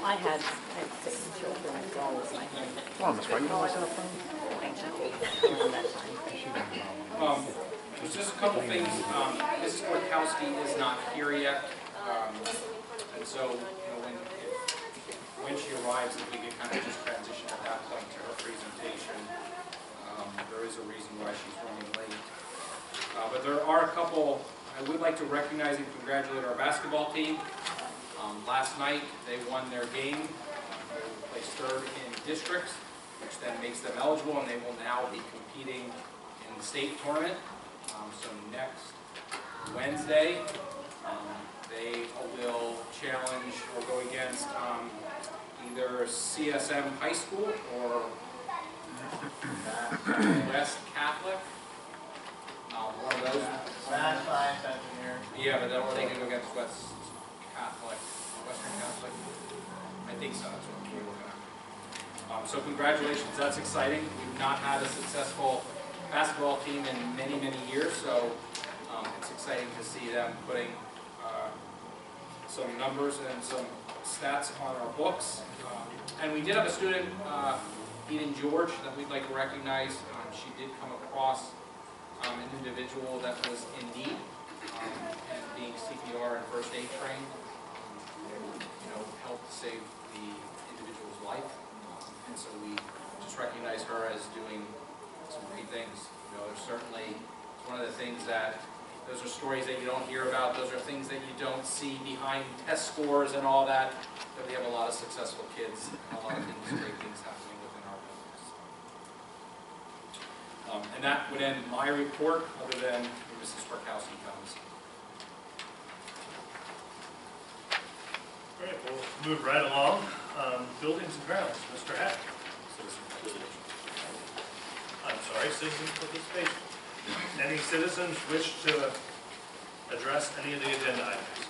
I had 6 children as well as my husband. Come on, Miss White, you know what's on the phone? During that time. Just a couple things. Mrs. Borkowski is not here yet, and so when she arrives, if we could kind of just transition at that point to her presentation. There is a reason why she's running late, but there are a couple. I would like to recognize and congratulate our basketball team. Last night they won their game. They placed 3rd in districts, which then makes them eligible, and they will now be competing in the state tournament. So next Wednesday, they will challenge or go against either CSM High School or West Catholic. One of those. Math, science, engineering. Yeah, but then or they can go against West Catholic, Western Catholic. I think so. That's what we're looking at. So congratulations. That's exciting. We've not had a successful basketball team in many, many years, so it's exciting to see them putting some numbers and some stats on our books. And we did have a student, Eden George, that we'd like to recognize. She did come across an individual that was in need, and being CPR and first aid trained, helped save the individual's life. And so we just recognize her as doing some great things. There's certainly one of the things that, those are stories that you don't hear about. Those are things that you don't see behind test scores and all that. But we have a lot of successful kids and a lot of great things happening within our business. And that would end my report, other than when Mrs. Borkowski comes. All right, we'll move right along. Buildings and grounds, Mr. Hack. I'm sorry, citizen participation. Any citizens wish to address any of the agenda items?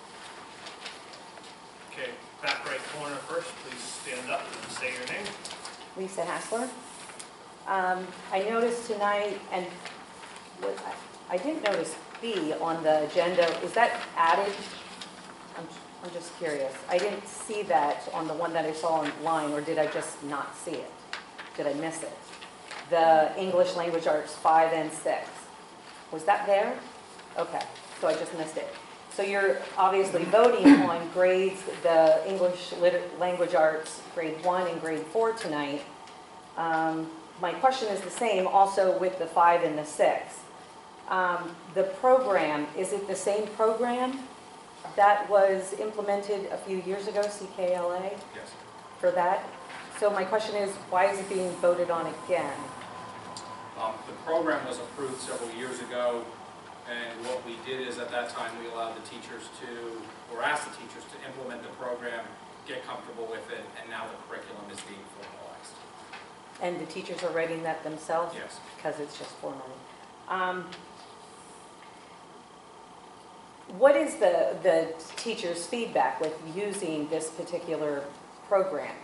Okay, back right corner first, please stand up and say your name. Lisa Hassler. I noticed tonight, and I didn't notice B on the agenda. Is that added? I'm just curious. I didn't see that on the one that I saw online, or did I just not see it? Did I miss it? The English Language Arts 5 and 6. Was that there? Okay, so I just missed it. So you're obviously voting on grades, the English Language Arts grade 1 and grade 4 tonight. My question is the same also with the 5 and the 6. The program, is it the same program that was implemented a few years ago, CKLA? Yes. For that? So my question is, why is it being voted on again? The program was approved several years ago, and what we did is at that time we allowed the teachers to, or asked the teachers to implement the program, get comfortable with it, and now the curriculum is being formalized. And the teachers are writing that themselves? Yes. Because it's just formally. What is the teachers' feedback with using this particular program?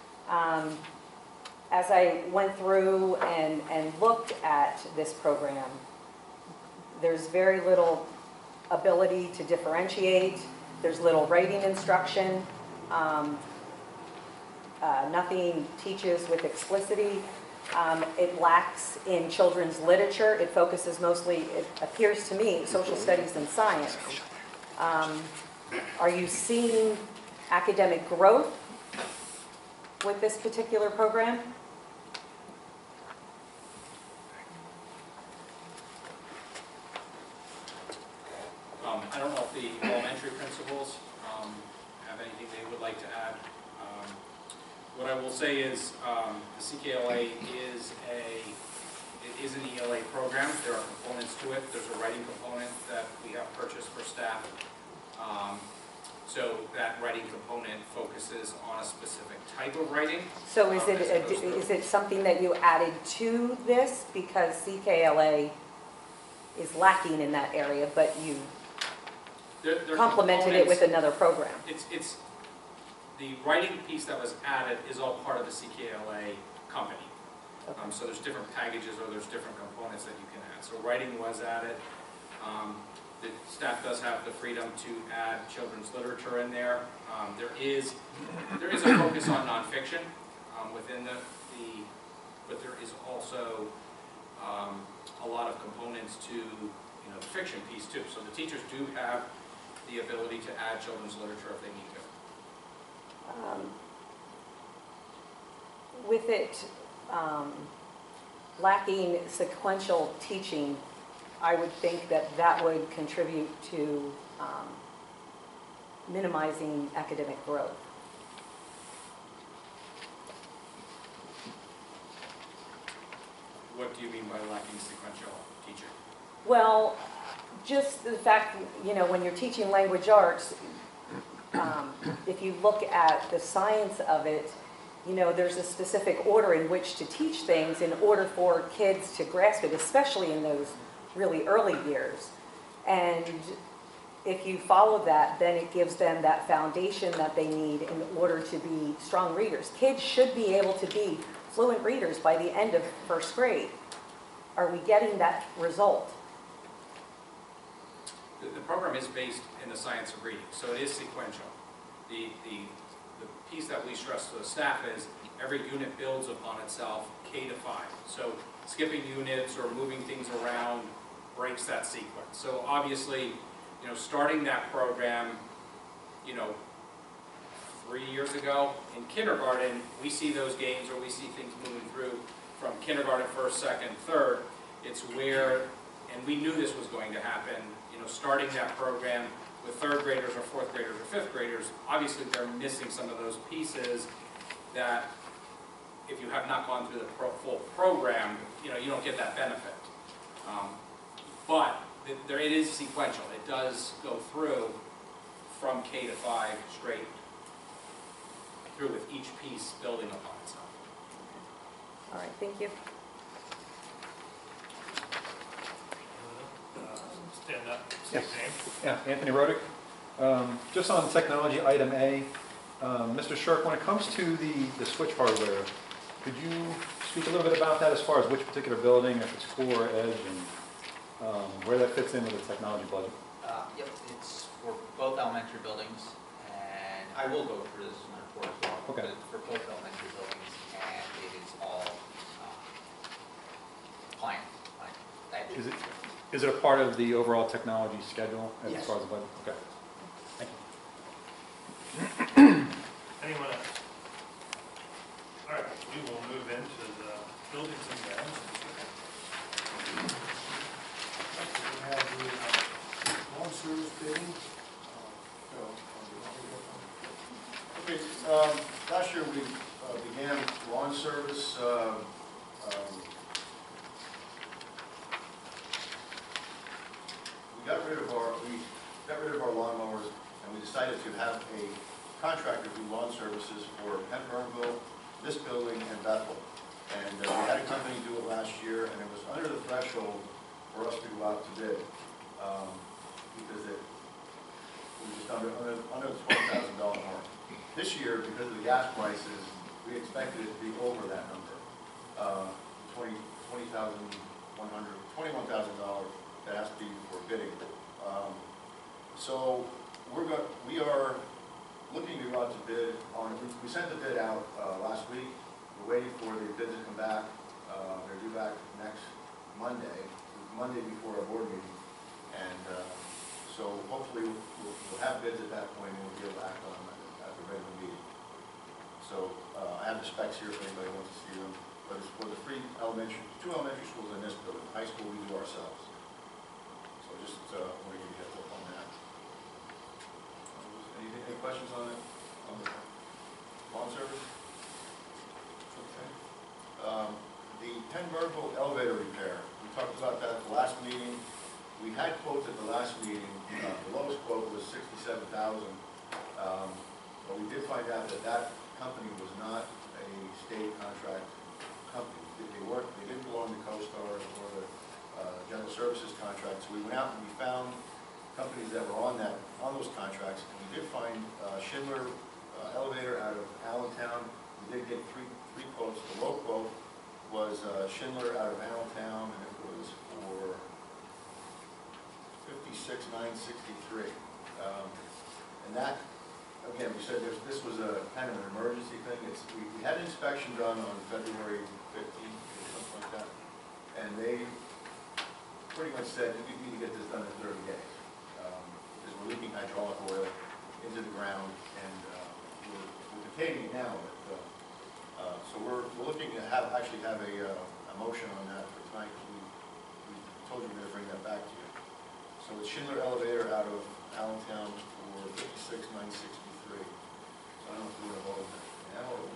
As I went through and looked at this program, there's very little ability to differentiate. There's little writing instruction. Nothing teaches with explicitity. It lacks in children's literature. It focuses mostly, it appears to me, social studies and science. Are you seeing academic growth with this particular program? I don't know if the elementary principals have anything they would like to add. What I will say is the CKLA is an ELA program. There are components to it. There's a writing component that we have purchased for staff. So that writing component focuses on a specific type of writing. So is it something that you added to this because CKLA is lacking in that area, but you complemented it with another program? It's the writing piece that was added is all part of the CKLA company. Okay. So there's different packages or there's different components that you can add. So writing was added. The staff does have the freedom to add children's literature in there. There is a focus on nonfiction within but there is also a lot of components to the fiction piece too. So the teachers do have the ability to add children's literature if they need to. With it lacking sequential teaching, I would think that that would contribute to minimizing academic growth. What do you mean by lacking sequential teaching? Well, just the fact, when you're teaching language arts, if you look at the science of it, there's a specific order in which to teach things in order for kids to grasp it, especially in those really early years. And if you follow that, then it gives them that foundation that they need in order to be strong readers. Kids should be able to be fluent readers by the end of first grade. Are we getting that result? The program is based in the science of reading, so it is sequential. The piece that we stress to the staff is every unit builds upon itself K to 5. So skipping units or moving things around breaks that sequence. So obviously, starting that program, 3 years ago in kindergarten, we see those games or we see things moving through from kindergarten, first, second, third. It's where, and we knew this was going to happen, starting that program with third graders or fourth graders or fifth graders, obviously they're missing some of those pieces that if you have not gone through the full program, you don't get that benefit. But it is sequential. It does go through from K to 5 straight through with each piece building upon itself. All right, thank you. Stand up, Yes. state name. Yeah, Anthony Rodick. Just on technology, item A, Mr. Shirk, when it comes to the switch hardware, could you speak a little bit about that as far as which particular building, if it's core or edge, and where that fits in with the technology budget? Yep, it's for both elementary buildings, and I will go through this in my report as well. Okay. But it's for both elementary buildings, and it is all client. Is it a part of the overall technology schedule as Yes. far as the budget? Okay. Thank you. Anyone else? All right, we will move into the buildings and grounds. We have the lawn service bidding. Okay, last year we began lawn service. We got rid of our lawnmowers, and we decided to have a contractor do lawn services for Burnville, this building, and Bethel. And we had a company do it last year, and it was under the threshold for us to go out to bid, because it was just under the $20,000 mark. This year, because of the gas prices, we expected it to be over that number, $21,000 that has to be for bidding. So we are looking to go out to bid on, we sent the bid out last week. We're waiting for the bids to come back. They're due back next Monday before our board meeting. And so hopefully we'll have bids at that point, and we'll be able to act on them at the regular meeting. So I have the specs here if anybody wants to see them. But it's for the two elementary schools in this building. High school we do ourselves. So just want to give you a heads up on that. Any questions on it? On the lawn service? Okay. The Burnville elevator repair. We talked about that at the last meeting. We had quotes at the last meeting. The lowest quote was $67,000. But we did find out that that company was not a state contract company. They didn't belong to CoStar or the General Services contract. So we went out and we found companies that were on those contracts, and we did find Schindler elevator out of Allentown. We did get three quotes. The low quote was Schindler out of Allentown, and it was for 56963. And that, again, we said this was a kind of an emergency thing. We had an inspection done on February 15th, or something like that. And they pretty much said, you need to get this done in 30 days. Because we're leaking hydraulic oil into the ground, and we're containing it now. But, so we're looking to actually have a motion on that for tonight. We told you we were going to bring that back to you. So it's Schindler Elevator out of Allentown for 56963. So I don't know if you want to vote on that now or.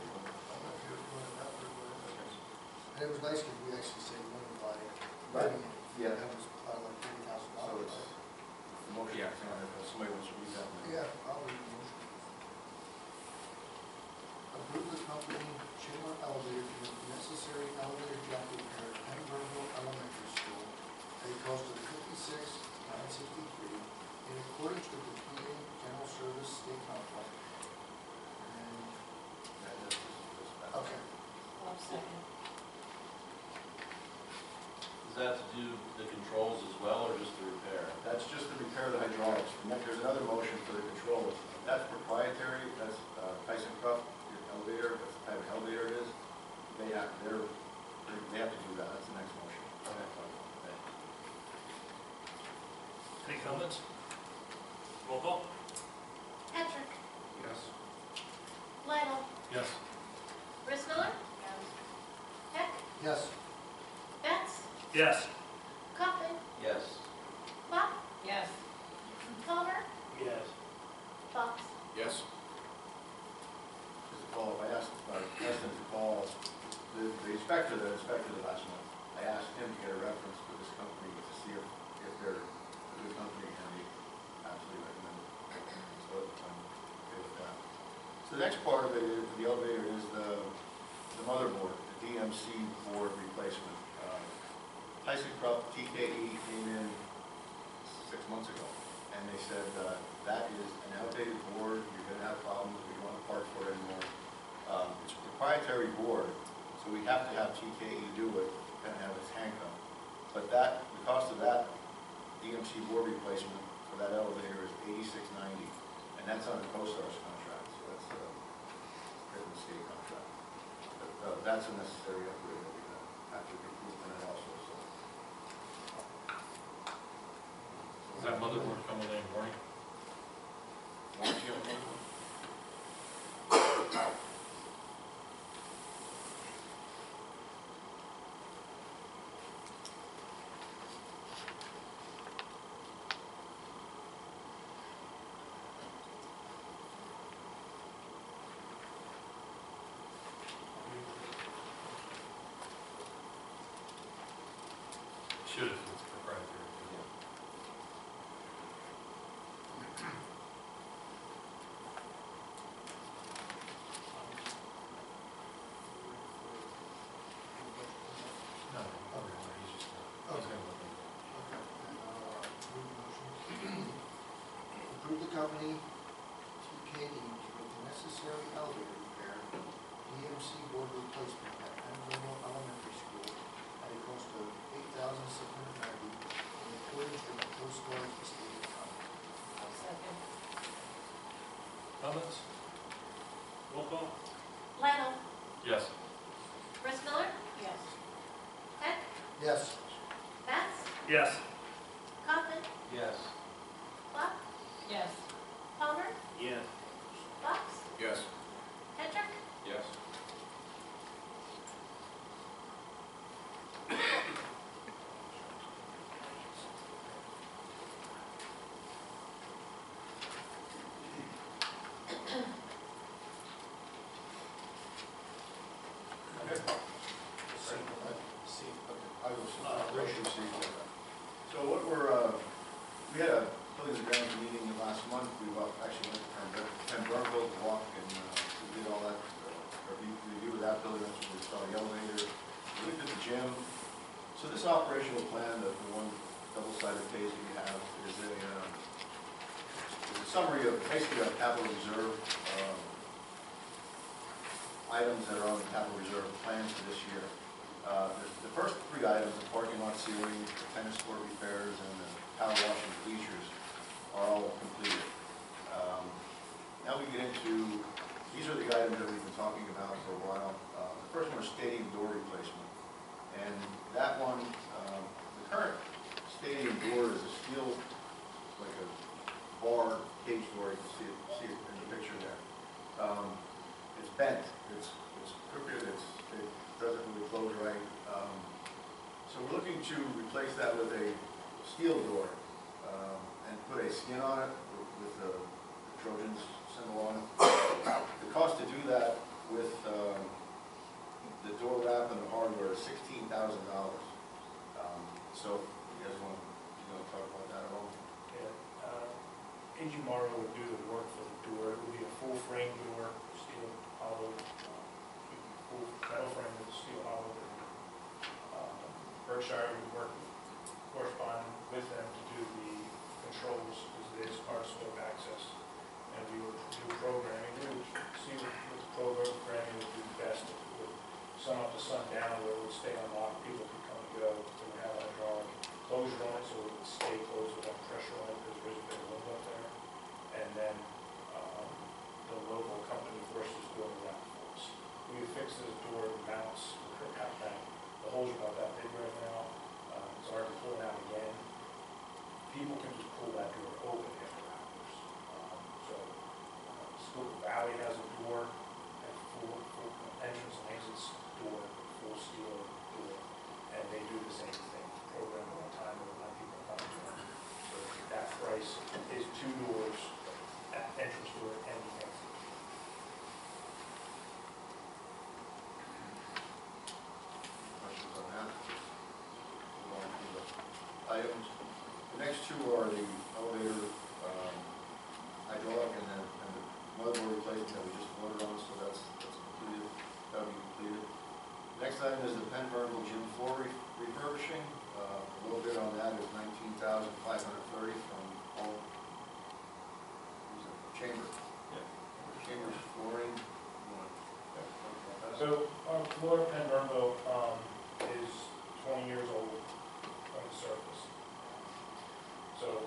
And it was nice because we actually saved money by Right. writing it. Yeah. That was like $30,000. So it's the motion, Yeah. if somebody wants to read that. Yeah, I'll read the motion. Approve the company Schindler Elevator to make the necessary elevator jack repair at Pembroke Elementary School at a cost of $56,963 in accordance with the PA General Service State Contract. And, okay. I'll second. Does that have to do the controls as well, or just the repair? That's just to repair the hydraulics. And then there's another motion for the controls. That's proprietary, that's Tyson Cup elevator, that's the type of elevator it is. They have to do that, that's the next motion. Any comments? Roll call? Patrick, Yes. Lidle, Yes. Rissmiller, Heck, Yes. Betts, Yes. Kaufman, Yes. Bach, Yes. Palmer, Yes. Fox. Yes. Just to follow up, I asked them to call the inspector that inspected it last month. I asked him to get a reference for this company to see if they're a good company, and he absolutely recommended it. So I'm okay with that. So the next part of it is, the elevator is the motherboard, the DMC board replacement. Tyson Krupp, TKE came in 6 months ago, and they said that is an outdated board, you're going to have problems, we don't want to part for it anymore. It's a proprietary board, so we have to have TKE do it, kind of have its handcuff. But the cost of that DMC board replacement for that elevator is $86.90, and that's on the CoStar's contract, so that's a different state contract. But that's a necessary upgrade that we have to approve on it also. So. Does that motherboard come with any warranty? Warranty on it? Should if it's proprietary. No, he's just, he's gonna look into it. Okay, and, read the motion. Approve the company TKE to make the necessary elevator repair, DMC board replacement at Pembroke Elementary School at a cost of $8,690 in accordance with the CoStar's stated contract. I'll second. Comments? Roll call? Lidle, Yes. Rissmiller, Yes. Heck, Yes. Betts, Yes. Kaufman, Yes. Bach, Yes. Palmer, Yes. Fox, Yes. Patrick, Yes. I was operation sequel. So what we had a buildings and grounds meeting last month. We actually went to Pembroke to walk, and we did all that review of that building. That's when we saw the elevator. We looked at the gym. So this operational plan, the one double-sided page that we have, is a summary of basically our capital reserve items that are on the capital reserve plans for this year. The first three items, the parking lot ceiling, the tennis court repairs, and the power washing bleachers, are all completed. Now we get into, these are the items that we've been talking about for a while. The first one is stadium door replacement. And that one, the current stadium door is a steel, like a bar cage door. You can see it in the picture there. It's bent, it's crooked, it doesn't really close right. So we're looking to replace that with a steel door and put a skin on it with the Trojans symbol on it. The cost to do that with the door wrap and the hardware is $16,000. So you guys want to talk about that at all? Yeah, AG Morrow would do the work for the door. It would be a full frame door, steel hollow, full metal frame with steel hollow. Berkshire would work, correspond with them to do the controls, because it is part of SWIP access. And we would do programming. We would see what the programming would do best. If it would sun up to sun down, where it would stay unlocked, people could come and go. It would have a hydraulic closure on it, so it would stay closed without pressure on it, because there's a bit of wind up there. And then the local company, of course, is doing that for us. We would fix this door, the mounts, the holes are about that big right now. It's hard to pull it out again. People can just pull that door open after hours. School Valley has a door, a full entrance and exits door, full steel door, and they do the same thing. Program it on time and let people come to them. So that price is 2 doors, entrance door and the exit. Questions on that? Go on to the items. The next two are the elevator hydraulic and the motherboard replacement that we just voted on, so that's completed. That'll be completed. Next item is the Penn Vertical Gym floor refurbishing. A little bit on that is $19,530 from all chamber. Yeah. Chamber's flooring. So our floor at Penn Vertical is 20 years old on the surface. So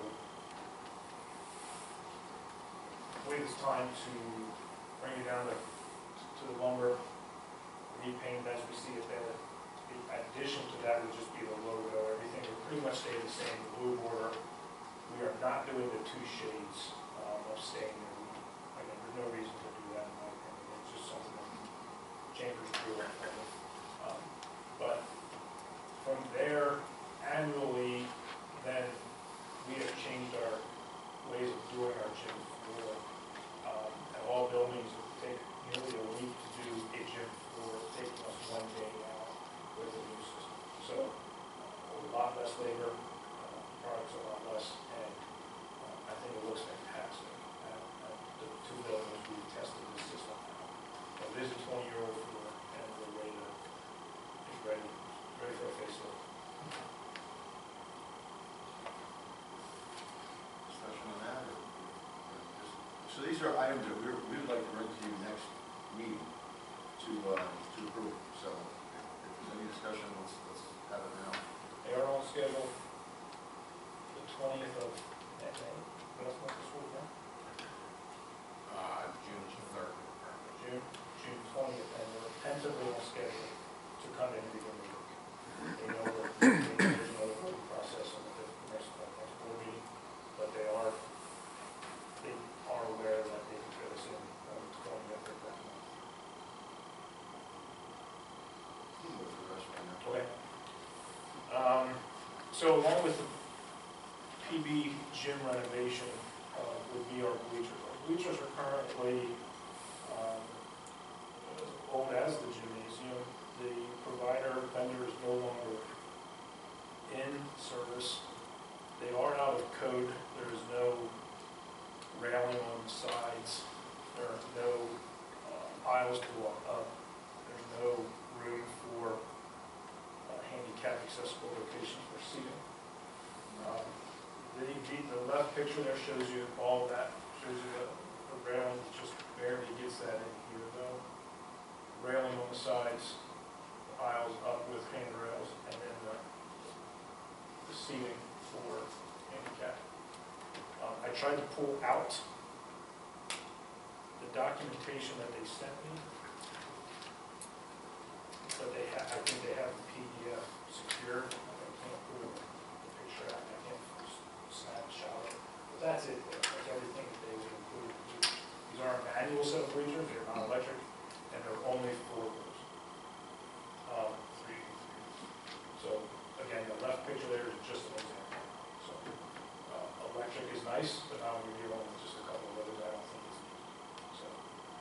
I believe it's time to bring it down to the lumber, repaint as we see it there. In addition to that would just be the logo. Everything would pretty much stay the same, the blue border. We are not doing the 2 shades of staying there. Again, there's no reason to do that in my opinion. It's just something that chambers do. But from there, annually, then we have changed our ways of doing our gym floor. And all buildings take nearly a week to do a gym floor, taking us 1 day out with the new system. So a lot less labor, products a lot less, and I think it looks fantastic. At the 2 buildings we tested this system out. So it is a 20-year-old floor, and we're ready for a facelift. Discussion on that? So these are items that we would like to bring to you next meeting to approve. So if there's any discussion, let's have it now. They are on schedule the 20th of May. That's not the school, right? June 3rd. June 20th, and we're tentatively on schedule to come in and begin the work. They know that there's another voting process on the next board meeting, but they are aware that they can fit us in on the 20th of that month. Move the rest right now. Okay. So along with the PB gym renovation would be our bleachers. Our bleachers are currently old as the gymnasium. The provider vendor is no longer in service. They are out of code. There is no railing on the sides. There are no aisles to walk up. There's no room for handicap accessible locations for seating. The left picture there shows you all that, shows you the railing just barely gets that in here though. Railing on the sides, piles up with handrails, and then the seating for handicap. I tried to pull out the documentation that they sent me, but I think they have the PDF secured. I can't pull the picture out, I can't snapshot it. But that's it, that's everything that they would include. These aren't manual set of bleachers, they're not electric, and they're only floor doors. So, again, the left picture there is just an example. So, electric is nice, but now we're dealing with just a couple of others I don't think is needed. So,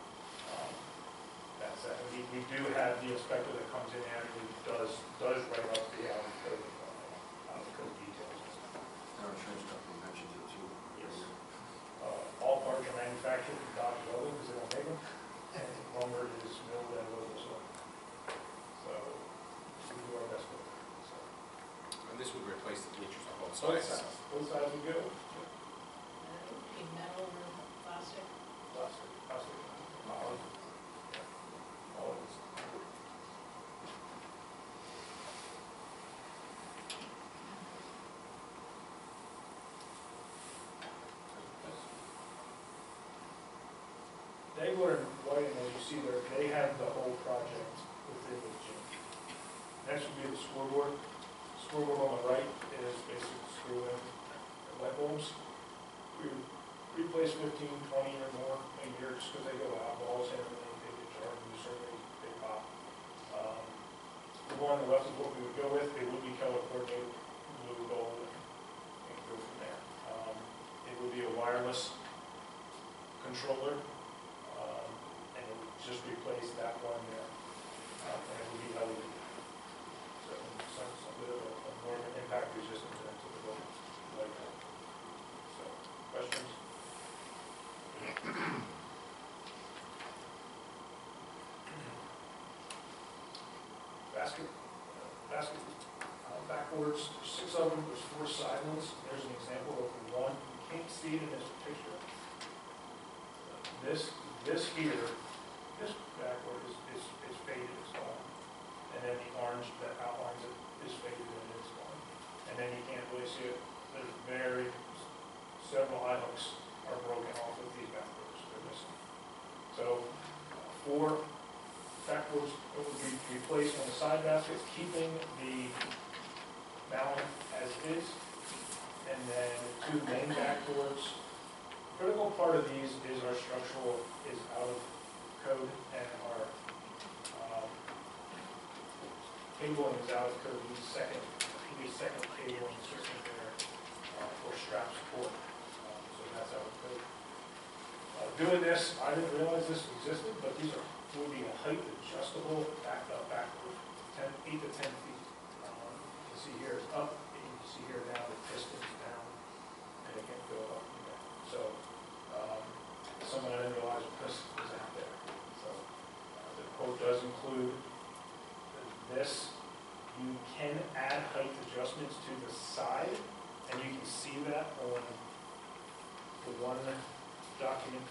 that's that. We do have the inspector that comes in and does write up the out of code details. Our insurance company mentioned it too. Yes. All parts are manufactured in Dodge Welding because they don't make them, and lumber is milled and local soil. So we do our best with it. So, And this would replace the bleachers on both both sides. sides, both sides we go. In metal or plastic? Plastic, poly, yeah, all of this. Dagler and Whiting, as you see there, they have the whole project within the gym. Next would be the scoreboard. Scoreboard on the right is basically screw in light bulbs. We replace 15, 20 or more a year just because they go out, balls in, and they get charged, and certainly they pop. The one on the left is what we would go with. It would be color coordinated, blue, gold, and go from there. It would be a wireless controller, and it would just replace that one there, and it would be LED. So some bit of a more of an impact resistant than typical light bulb. So, questions? Basket backwards, there's 6 of them, there's 4 side ones. There's an example of the one. You can't see it in this picture. This here, this backward is faded, it's gone. And then the orange that outlines it is faded and it's gone. And then you can't really see it. There's several eye hooks are broken off of these backwards, they're missing. So, 4 backwards would be replaced on the side baskets, keeping the mount as is. And then 2 main backboards. Critical part of these is our structural is out of code and our cabling is out of code. We need second cabling system there for strap support. So that's out of code. Doing this, I didn't realize this existed, but these would be a height adjustable backed up backward, 8 to 10 feet. You can see here it's up, and you can see here now the piston's down, and it can go up and down. So someone I didn't realize this is out there. So the quote does include this. You can add height adjustments to the side, and you can see that on the one document.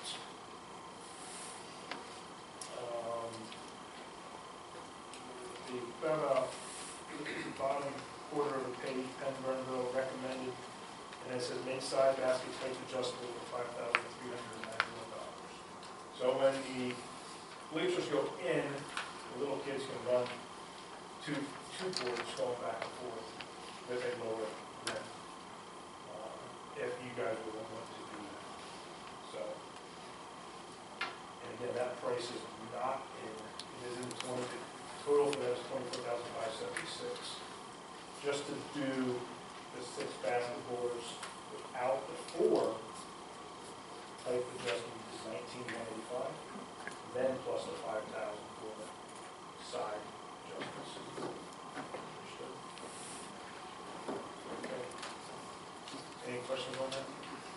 The bottom quarter of the page, Penn Burnville recommended, and it says mid-side basket height adjustable for $5,391. So when the bleachers go in, the little kids can run two boards going back and forth with a lower rim. If you guys would want to do that. So, and again, that price is not in, it is in total for that is $24,576. Just to do the 6 basket boards without the 4 height adjustment is $19,185. Then plus the $5,000 for the side adjustments. Understood? Okay. Any questions on that?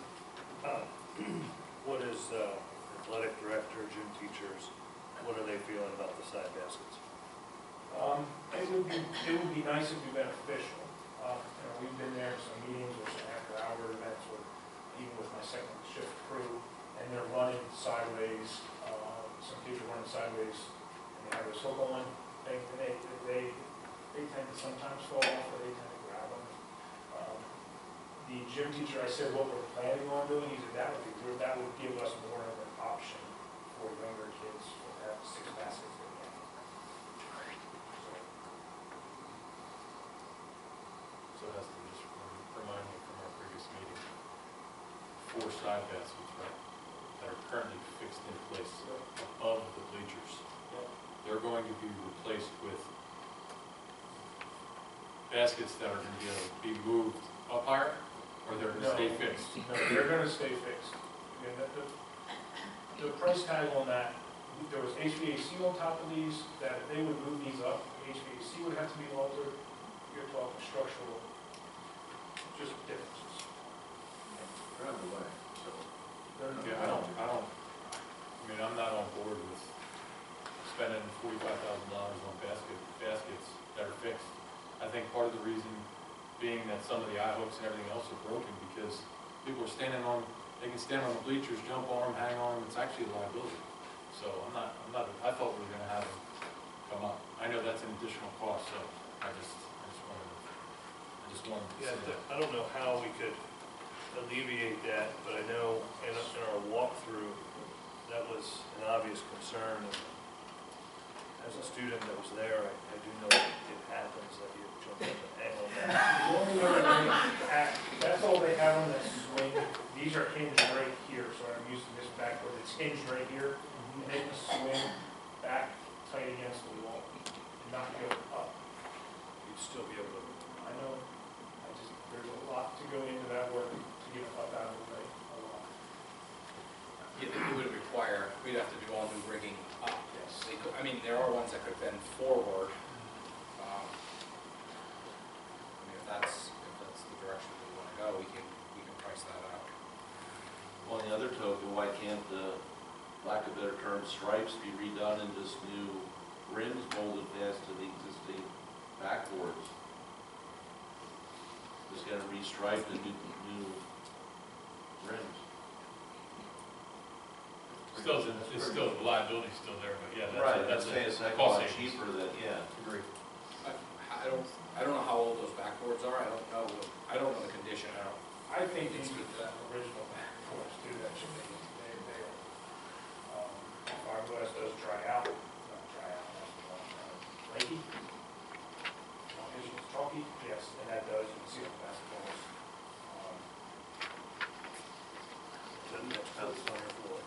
What is athletic director, gym teachers, what are they feeling about the side baskets? It would be nice if it'd be beneficial. We've been there in some meetings or some after-hour events, or even with my second shift crew, and they're running sideways. Some kids are running sideways, and they have this hook on, and they can sometimes fall off or they kind of grab them. The gym teacher, I said what we're planning on doing, he said that would be good, that would give us more of an option for younger kids to have 6 baskets in the end. So that's just remind me from our previous meeting, 4 side baskets, right, that are currently fixed in place above the bleachers. They're going to be replaced with baskets that are going to be moved up higher, or they're going to stay fixed? No, they're gonna stay fixed. Again, the price tag on that, there was HVAC on top of these, that if they would move these up, HVAC would have to be altered. You're talking structural, just differences. They're on the way, so. Yeah, I mean, I'm not on board with spending $45,000 on baskets that are fixed. I think part of the reason being that some of the eye hooks and everything else are broken because people are they can stand on the bleachers, jump on them, hang on them, it's actually a liability. So I thought we were gonna have them come up. I know that's an additional cost, so I just wanted to Yeah, see that. I don't know how we could alleviate that, but I know in our walkthrough, that was an obvious concern. And as a student that was there, I do know it happens that you jump up and hang on that. The only other thing, that's all they have on that swing. These are hinged right here, so I'm using this backboard. It's hinged right here, and they can swing back tight against the wall and not go up. You'd still be able to. I know, there's a lot to go into that work to get up out of the way, a lot. Yeah, it would require, we'd have to do all new rigging up. Yes. I mean, there are ones that could bend forward. I mean, if that's the direction we want to go, we can price that out. On the other token, why can't the, lack of better term, stripes be redone and just new rims molded fast to the existing backboards? Just gotta restripe the new rims. It's still, the liability's still there, but yeah, that's a cost savings. Cheaper than, yeah. Agree. I don't know how old those backboards are. I don't know the condition. I think these Speak to that. original backboards do that should be, they are. Fiberglass does dry out, not dry out, flaky. It's chalky, yes, and that does, you can see on the basketballs. That's how it's on your floor.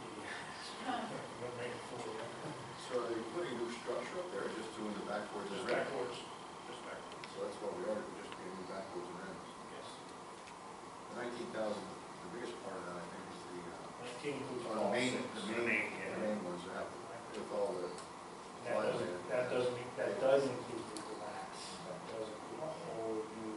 So are they putting new structure up there, or just doing the backboards? Just and rims? backboards, just backboards, So that's what we are, we're just doing new backboards and rims. yes. The 19,000, the biggest part of that, I think, is the, 19 includes the all main, six. the main ones that have, with all the, That does include the relax, that does include a whole new.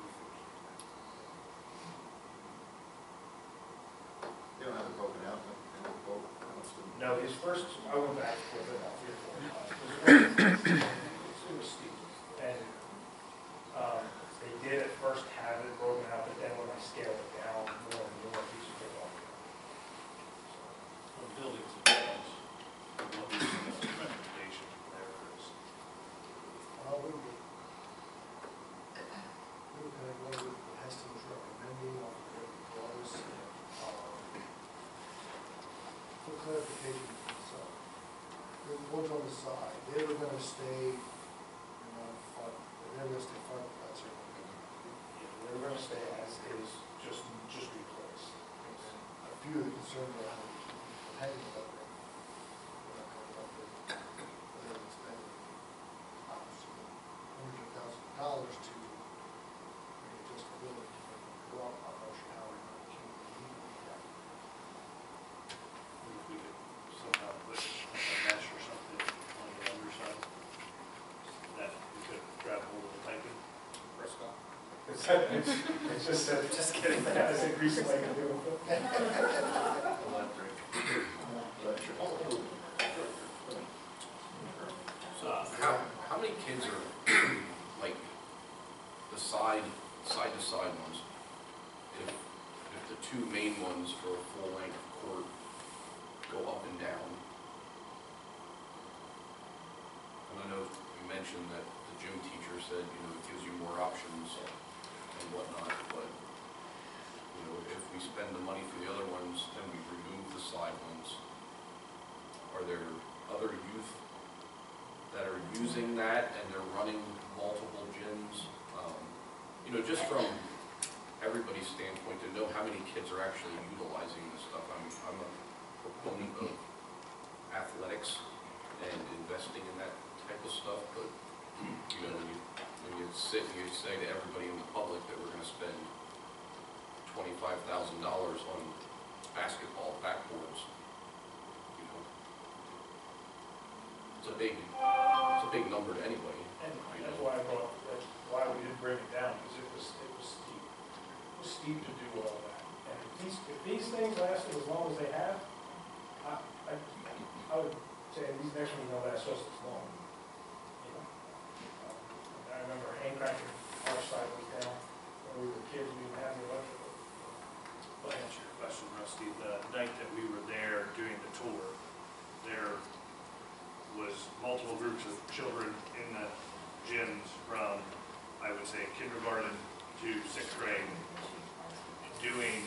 they don't have it broken out, they don't quote, how much the. No, his first, I went back with it about 3 or 4 times. It was steep. And they did at first have it broken out, but then when I scaled it down more and more, he should get off. Well, buildings and grounds, what is the recommendation there is? We were kind of going with what Heston was recommending on the drawers. For clarification, so, the ones on the side, they were gonna stay, front, they're gonna stay front, that's it. Yeah, we're going to stay as is, just replace. A few of the concerns are how we hanging up there. We're not coming up with, whether it's spending, obviously, $100,000 to bring it just a little, go up, I'm not sure how we're going to keep that. If we could somehow put like a mesh or something on the underside, that we could grab hold of the piping. Prescott. It's just, just kidding. I said greasing like I do. Electric. How many kids are, like, the side-to-side ones? If the 2 main ones for a full-length court go up and down? And I know you mentioned that the the gym teacher said, you know, it gives you more options and whatnot, but, you know, if we spend the money for the other ones and we remove the side ones, are there other youth that are using that and they're running multiple gyms? You know, just from everybody's standpoint, to know how many kids are actually utilizing this stuff. I'm a proponent of athletics and investing in that type of stuff, but, you know, when you sit and you say to everybody in the public that we're gonna spend $25,000 on basketball backboards, you know, it's a big number to anybody. And that's why that's why we didn't bring it down, because it was steep. It was steep to do all that. And if these things lasted as long as they have, I would say these next ones don't last just as long. You know? I remember Hancock and our side was down when we were kids, we didn't have the electrical. To answer your question, Rusty, the night that we were there doing the tour, there was multiple groups of children in the gyms from, I would say, kindergarten to 6th grade, doing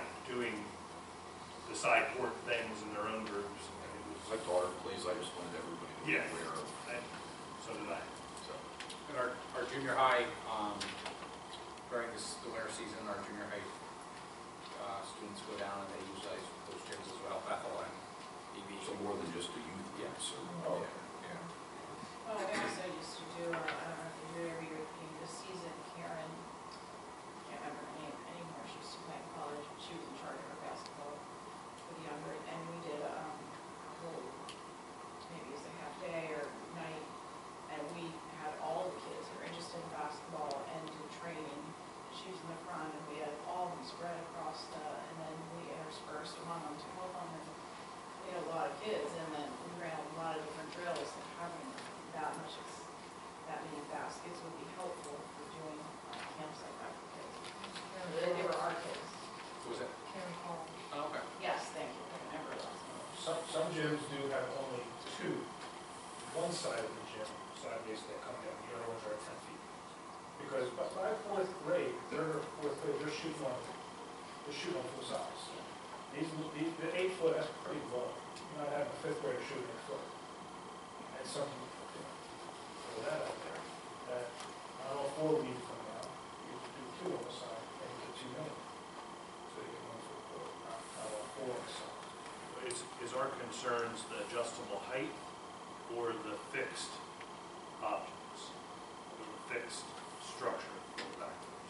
the side court things in their own groups. And it was, My daughter plays, I just wanted everybody to be Yeah. aware of. and so did I. So, In our junior high, during the winter season, our junior high students go down and they use those gyms as well, Bethel and EB. so more than just a youth Yeah. group, so, Oh. yeah. Well, I also used to do, I don't know if you do it every year, this season, Karen, can't remember her name anymore, she used to play in college, she was in charge of our basketball for the younger, and we did a whole, maybe it was a half day or night, and we had all the kids who were interested in basketball and do training. She was in the front, and we had all of them spread across and then we interspersed among them to help them, and we had a lot of kids, and then we ran a lot of different drills, and having that many baskets would be helpful for doing camps like that for kids. They were our kids. Who was it? Karen Hall. Oh, okay. Yes, thank you, I remember that. Some gyms do have only two, one side of the gym, sideways that come down, the other ones are at 10 feet. Because by 4th grade, they're shooting on full size. The 8 foot, that's pretty low. You're not having a 5th grader shooting a foot. And some, throw that out there, that, I don't know, 4 would even come out. You could do 2 on the side, and you get 2 mil. So you get 1 foot court, not all 4 on the side. Is our concerns the adjustable height or the fixed objects, or the fixed structure backwards?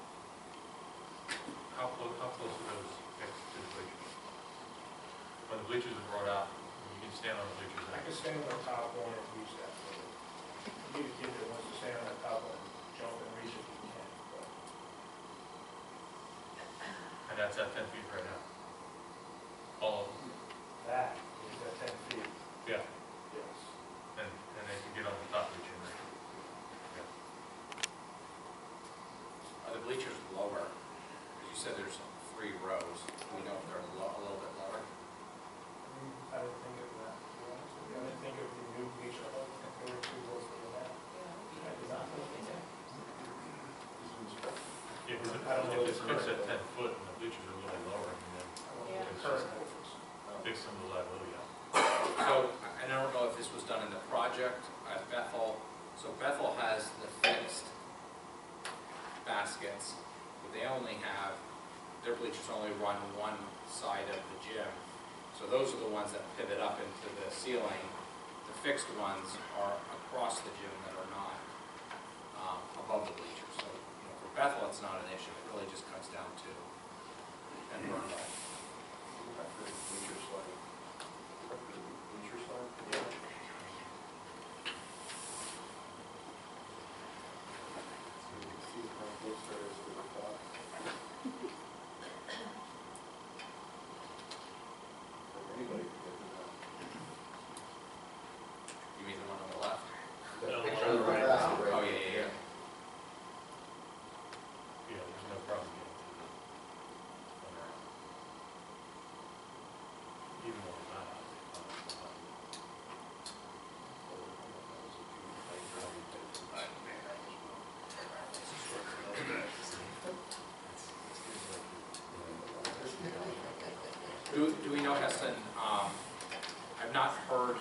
How close are those fixed to the bleachers? When the bleachers are brought out, you can stand on the bleachers. I can stand on the top one and reach that further. You need a kid that wants to stand on the top one and jump and reach it, you can. But And that's at 10 feet right now. All of them. that is at 10 feet, Yeah. yes. And they can get on the top of the gym. Are the bleachers lower? As you said, there's 3 rows. Do we know if they're a little bit lower? I didn't think of that, to be honest with you. I didn't think of the new bleacher hall compared to what's there now. I did not think of that. Yeah, because I don't know if it's if fixed it's at 10 foot and the bleachers are a little lower, I mean, then Yeah. it's Current just difference. fix some of the liability out. So, I don't know if this was done in the project at Bethel. So Bethel has the fixed baskets, but they only have, their bleachers only run one side of the gym. So those are the ones that pivot up into the ceiling. The fixed ones are across the gym that are not above the bleachers. So, you know, for Bethel, it's not an issue. It really just comes down to and run level. Bleacher slide. Bleacher slide? Yeah. So you can see how close there is to the top. Anybody can get to that. You mean the one on the left? No, Picture on the right. Oh, yeah. Yeah, there's no problem getting to Do we know, Heston, I've not heard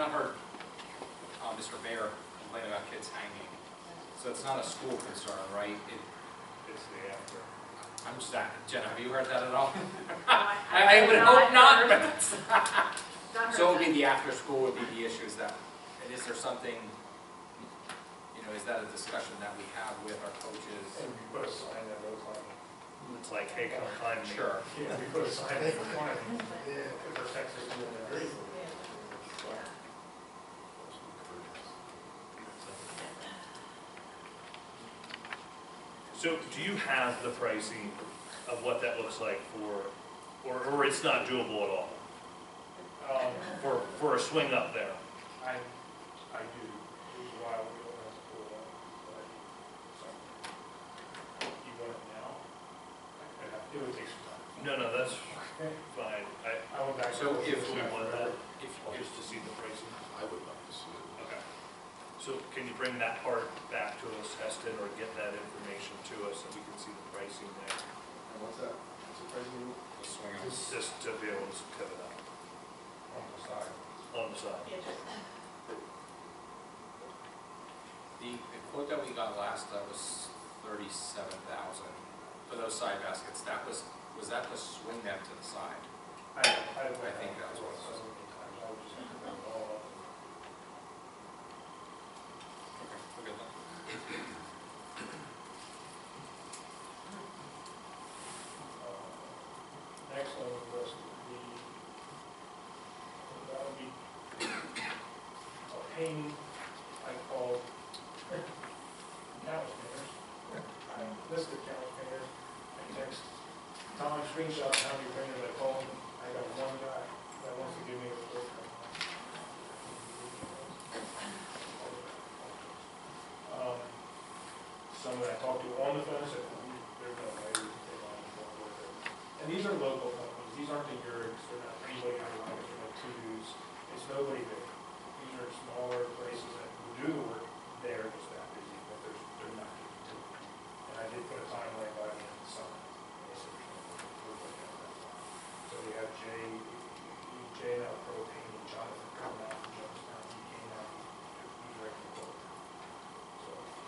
Mr. Baer complain about kids hanging. So it's not a school concern, right? It's the after. I'm just, Jenna, have you heard that at all? I would have hope not, heard. but that's- Not heard So it would that. be the after school would be the issues that, and is there something, is that a discussion that we have with our coaches? And we put a sign that goes on. It's like, hey, come find me. Sure. Yeah, we put a sign in front of it. It protects us from the very. So do you have the pricing of what that looks like or it's not doable at all? For a swing up there? I do. It was a while ago when I was pulled up, but you want it now? It would take some time. No, that's fine. I went back. So to if we want that, If just to see the pricing. I would like to see it. Okay. So can you bring that part back to us, Heston, or get that information to us so we can see the pricing there? And what's that? What's the pricing? the swing up. Just to be able to cut it up On the side. on the side. The quote that we got last, that was 37,000 for those side baskets. Was that to swing them to the side? I think that was what it was. I would just have to bring it all up. Okay, we're good then. Next on the list would be, that would be a painting I call canvas painters. I listed canvas painters. I text Tom screenshots how many painters I call him. I got one guy that wants to give me a quote. Some that I talked to on the phone said, there's no way we can take on this one worker. And these are local companies, these aren't the Yurigs, they're not anybody out of line, they're not Toos, it's nobody big. These are smaller places that do the work, they're just that busy, but they're not getting to it. And I did put a timeline by the end of the summer. And they said, we're looking at that time. So we have Jay now Pro Painting, Jonathan coming out from Jonestown, he came out, he's ready to go. So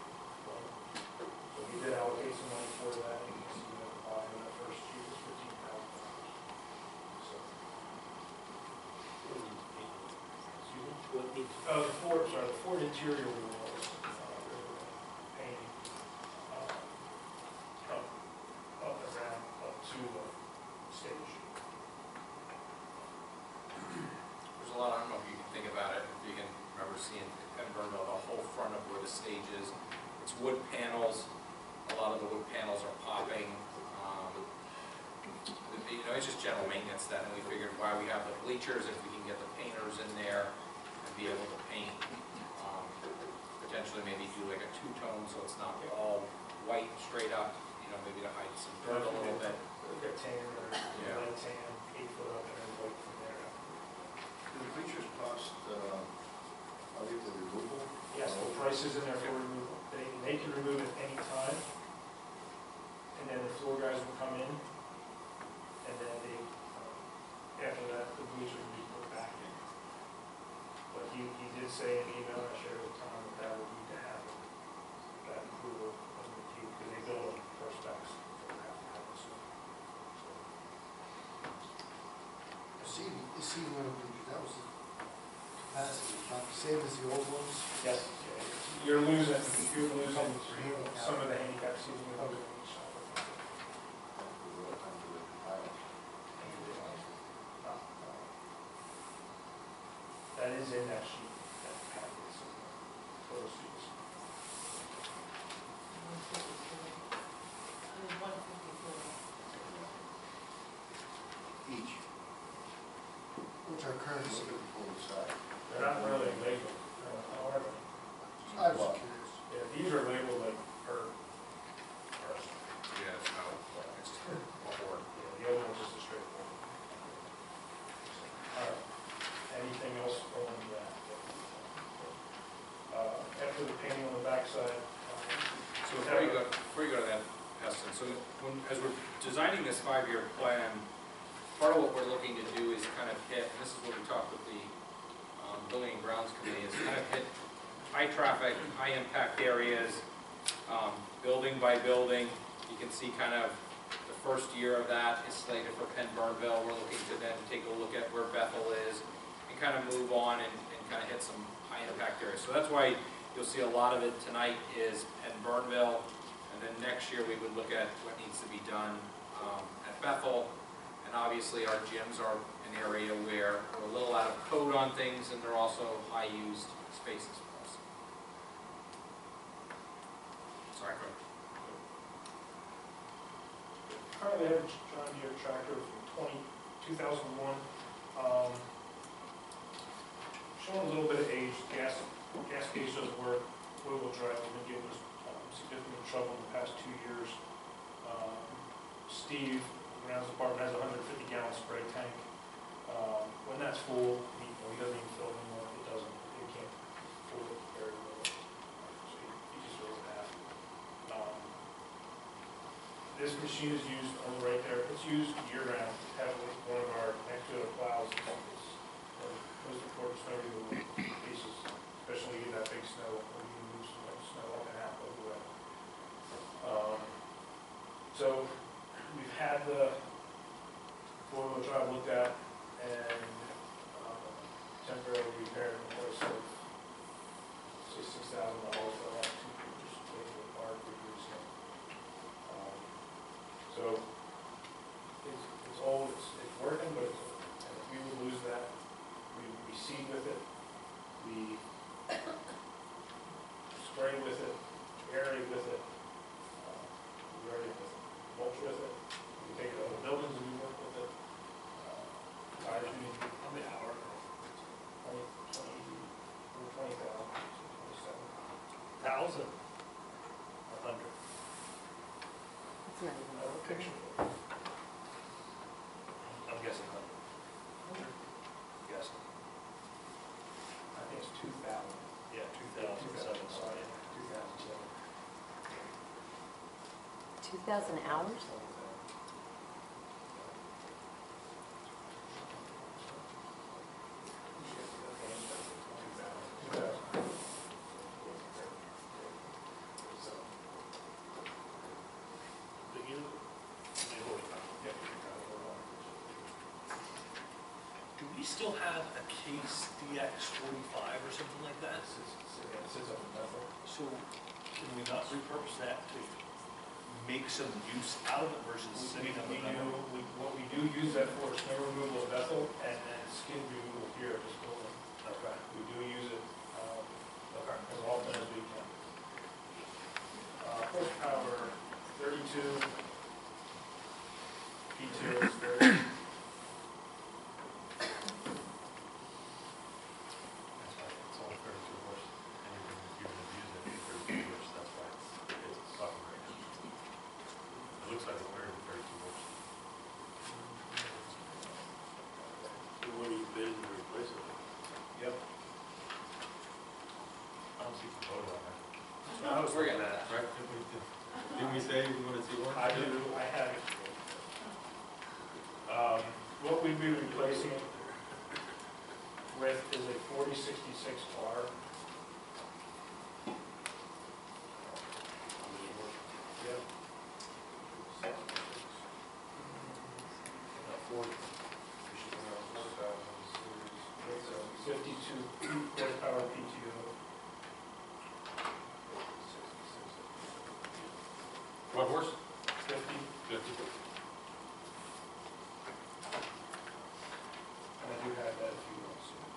we did allocate some money for that, and you can see that the bottom of that first sheet is $15,000. So. Excuse me? The Ford interior walls, painting, up and around, up to the stage. There's a lot, I don't know if you can think about it, if you can remember seeing at Burnville, the whole front of where the stage is. It's wood panels, a lot of the wood panels are popping. It's just general maintenance then, and we figured why we have the bleachers, if we can get the painters in there and be able to paint. Potentially maybe do like a two-tone, so it's not all white straight up, maybe to hide some dirt a little bit. We've got tan, Yeah. red tan, 8 foot up, and then white from there. Do the bleachers cost, are they for removal? Yes, the price is in there for removal. They can remove it any time. And then the floor guys will come in. And then after that, the bleachers will be put back in. But he did say in the email I shared with Tom that would need to have that approval of the team, because they build them per specs. So they have to have it. The seating room, that was the capacity, about the same as the old ones. Yes, you're losing some of the handicap seating with other each side. That is in that sheet, that packet, so photo sheets. Each. Which are currently, Look at the full side. They're not really labeled, however. I was curious. Yeah, these are labeled like per. Yeah, it's just a board. Yeah, the other one's just a straight one. Anything else on that? After the painting on the backside. So before you go to that, Heston, so as we're designing this 5-year plan, part of of what we're looking to do is kind of hit, and this is what we talked with the Building and Grounds Committee, is kind of hit high traffic, high impact areas, building by building. You can see kind of the first year of that is slated for Penn Burnville. We're looking to then take a look at where Bethel is and kind of move on and kind of hit some high impact areas. So that's why you'll see a lot of it tonight is Penn Burnville, and then next year we would look at what needs to be done at Bethel. And obviously our gyms are an area where we're a little out of code on things, and they're also high used spaces for us. Sorry, go ahead. Currently, I have a John Deere tractor from 2001. Showing a little bit of age, gas gauge doesn't work, four-wheel drive, I've been giving us significant trouble in the past 2 years. Steve, the grounds department, has a 150-gallon spray tank. When that's full, he doesn't even fill it anymore. It can't fill it very well. So he just fills it half. This machine is used only right there. It's used year-round heavily. One of our exterior plows goes to quarter snow removal pieces, especially when you get that big snow, when you move so much snow up and half of the way. So we've had the four-wheel drive looked at and temporarily repaired in the price of, say, $6,000 for that 2 years, taking it apart, reducing it. So it's old, it's working, but and if we would lose that, we seed with it, we spray with it, aerate with it, we aerate with it, mulch with it, we take it to other buildings and we work with it. Tires, we need, how many hours? 20,000, 27,000. 100. It's not even I have a working. picture. I'm guessing 100. Guessing. I think it's 2,000. Yeah, 2007, sorry, 2007. 2,000 hours? Do we still have a case DX45 or something like that? So can we not repurpose that to make some use out of it versus sitting on the metal? What we do use that for is snow removal at Bethel and skid removal here at this building. Okay. We do use it as often as we can. Horsepower 32, P2 is 30. It's only 32 horse, and you're going to use it for 32 horse, that's why it's sucking right now. It looks like a very 32 horse. So what are you bidding to replace it with? Yep. I don't see the photo on that. I was looking at it. Right? Didn't we say we want to see one? I do, I have it. What we'd be replacing it with is a 4066R. Yep. 52 horsepower PTO. What horse? 50. 50. And I do have that if you want to see.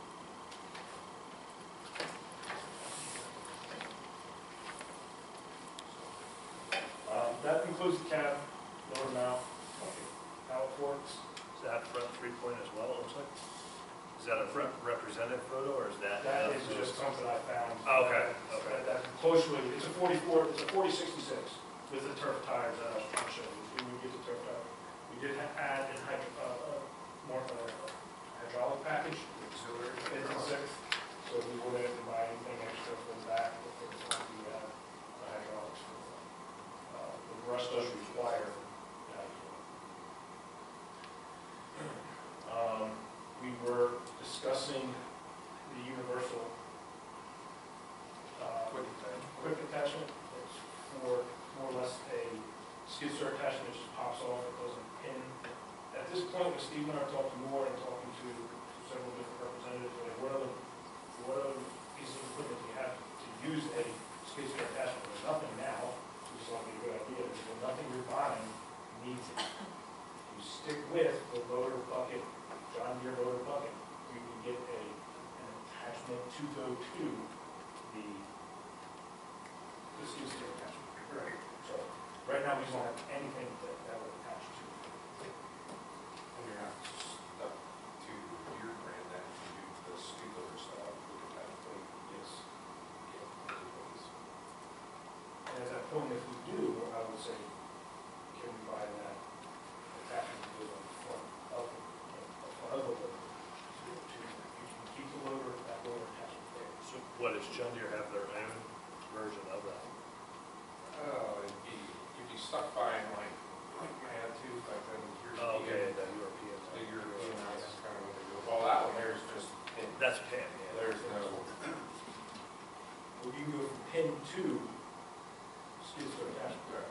That includes the cab, lower mount, pallet forks. Is that front three-point as well, it looks like? Is that a front representative photo, or is that? That is just something I found. Oh, okay, okay. That closely, it's a 44, it's a 4066 with the turf tires that I'll show you. We would get the turf tire. We did add in more of a hydraulic package, auxiliary, 56. So we wouldn't have to buy anything extra for the back, but for the front, we have the hydraulics. The rust does require that. the point where Steve and I are talking more and talking to several different representatives, like what other pieces of equipment do you have to use a skid steer attachment? There's nothing now, which is like a good idea, because nothing you're buying needs it. You stick with the loader bucket, John Deere loader bucket, you can get an attachment to go to the skid steer attachment. Right. So right now we don't have anything that would attach to. And you're not stuck to your brand that you do the skid loader stuff, look at that point. Yes. Yeah, everybody's. And at that point, if we do, I would say, can we buy that attachment to the front of the loader? You can keep the loader, that loader attachment there. So what, does John Deere have their own version of that? Oh, you'd be stuck buying like my attitude, like the European. Oh, okay, the European. The European, that's kind of what they do. Well, that one, there's just, That's PIN, yeah. there's no, Well, you can go from pin to skid steer attachment.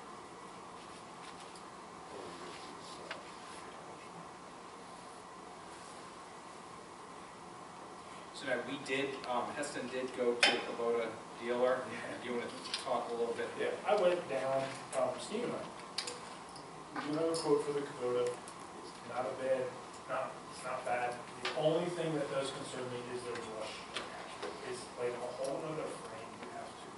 So now, we did, Heston did go to the Kubota dealer. Do you want to talk a little bit? Yeah, I went down, Steve and I. We do have a quote for the Kubota. It's not a bad, it's not bad. The only thing that does concern me is their brush attachment. It's like a whole other frame you have to.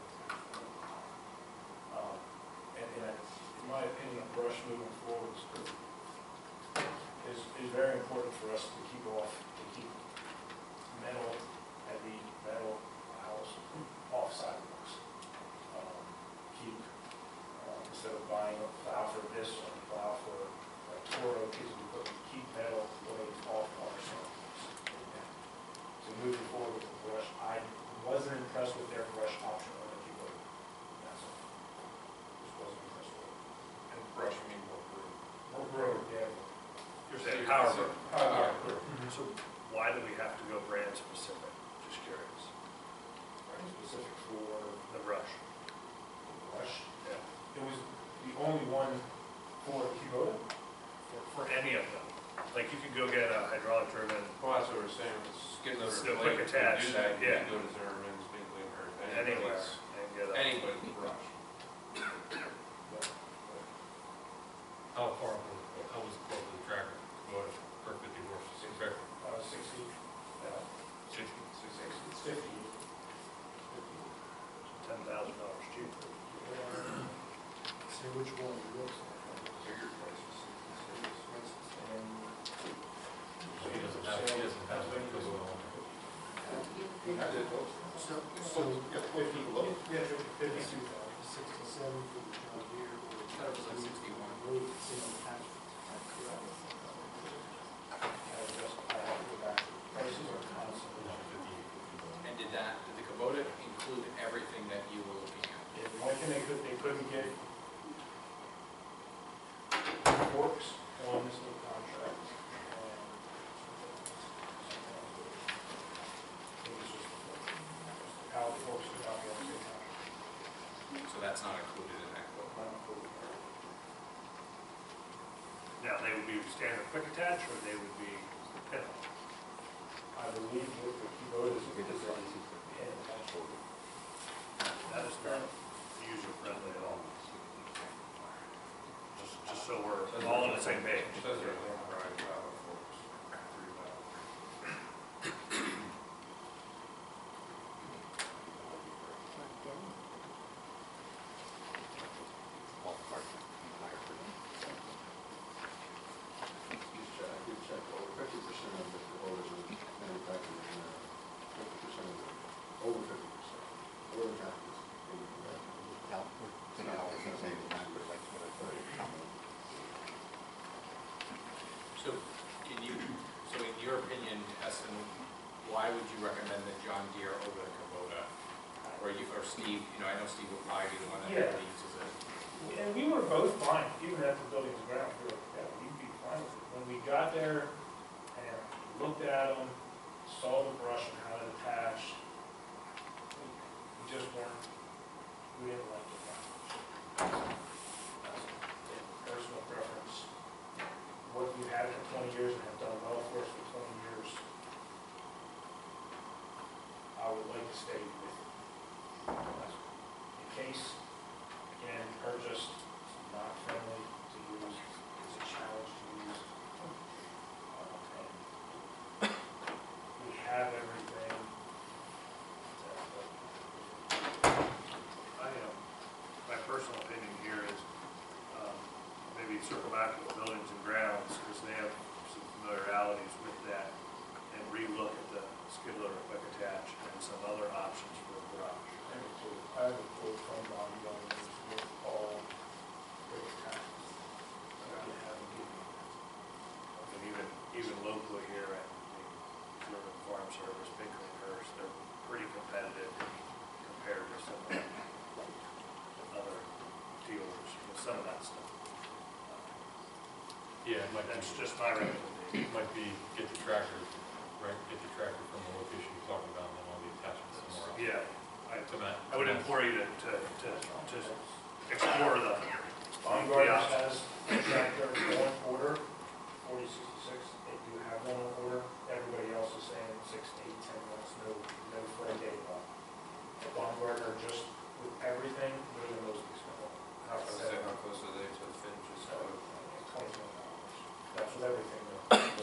And in my opinion, a brush moving forward is very important for us to keep metal, heavy metal piles off sidewalks. Instead of buying a plow for this or a plow for like Toro, keep metal blades off our sidewalks. So moving forward with the brush, I wasn't impressed with their brush option on the keyboard. That's all. Just wasn't impressed with it. and brush me more through. Or road, yeah. You're saying power broker. Power So why do we have to go brand specific? Just curious. Specific for The brush. brush. Yeah. It was the only one for Kubota. For any of them. Like you could go get a hydraulic driven, Well, that's what we're saying, it's skid loader. Still blade, quick you can attach, Do that, you yeah. can go to Zimmerman's, Binkley, or anywhere, anybody's, and get a. anybody's brush. How far, how was it called to the tractor? What, per 50 horse, six tractor? 60. 60. It's 50. $10,000 cheaper. Say which one it is. So your price is 66. And He doesn't have to go on. I did both. So, Yeah, 50 below. yeah, 52,000. 67 for the John Deere or. That was like 61. Road, same attachment. Correct. I have to go back. Prices are constantly. And did the Kubota include everything that you were looking at? Yeah, the only thing they couldn't get forks on this new contract. It was just how the forks could not be on the same contract. So that's not included in that quote? Not included. Now, they would be standard quick attach or they would be pin? I believe with the Kubotas, it is a pin attachment. That is not user friendly at all. Just so we're all on the same page. It says there, right, about forks, 3,000. I did check, over 50% of the Kubotas are manufactured in 50% of the, over 50%. Over half is in So in your opinion, Heston, why would you recommend the John Deere over the Kubota? Or Steve, I know Steve would probably be the one that Yeah. uses it. And we were both fine, even after building the ground, we were like, yeah, we'd be fine with it. When we got there and looked at them, saw the brush and how it attached, we just weren't, we didn't like it that much. That's personal preference. What you had it for 20 years and have done well for us for 20 years, I would like to stay with in case, again, are just not friendly to use, it's a challenge to use. And we have everything. My personal opinion here is, maybe circle back to the buildings and grounds, because they have some familiarities with that, and relook at the skid loader quick attach and some other options for the garage. I have a quote from Don Young with all the taxes that we haven't given. And even locally here at the German Farm Service, Binkley and Hurst, they're pretty competitive compared to some of the other dealers with some of that stuff. Yeah, it might be, That's just my recommendation. it might be get the tractor, right, get the tractor from the location you're talking about, and then all the attachments somewhere else. Yeah, To Matt. I would implore you to explore the Baumgartner options. has a tractor on order, 4066, they do have one on order. Everybody else is saying 6, 8, 10 months, no freight date on. Baumgartner just with everything, what are the most expensive? How close are they to finishes? $20 million. That's with everything though.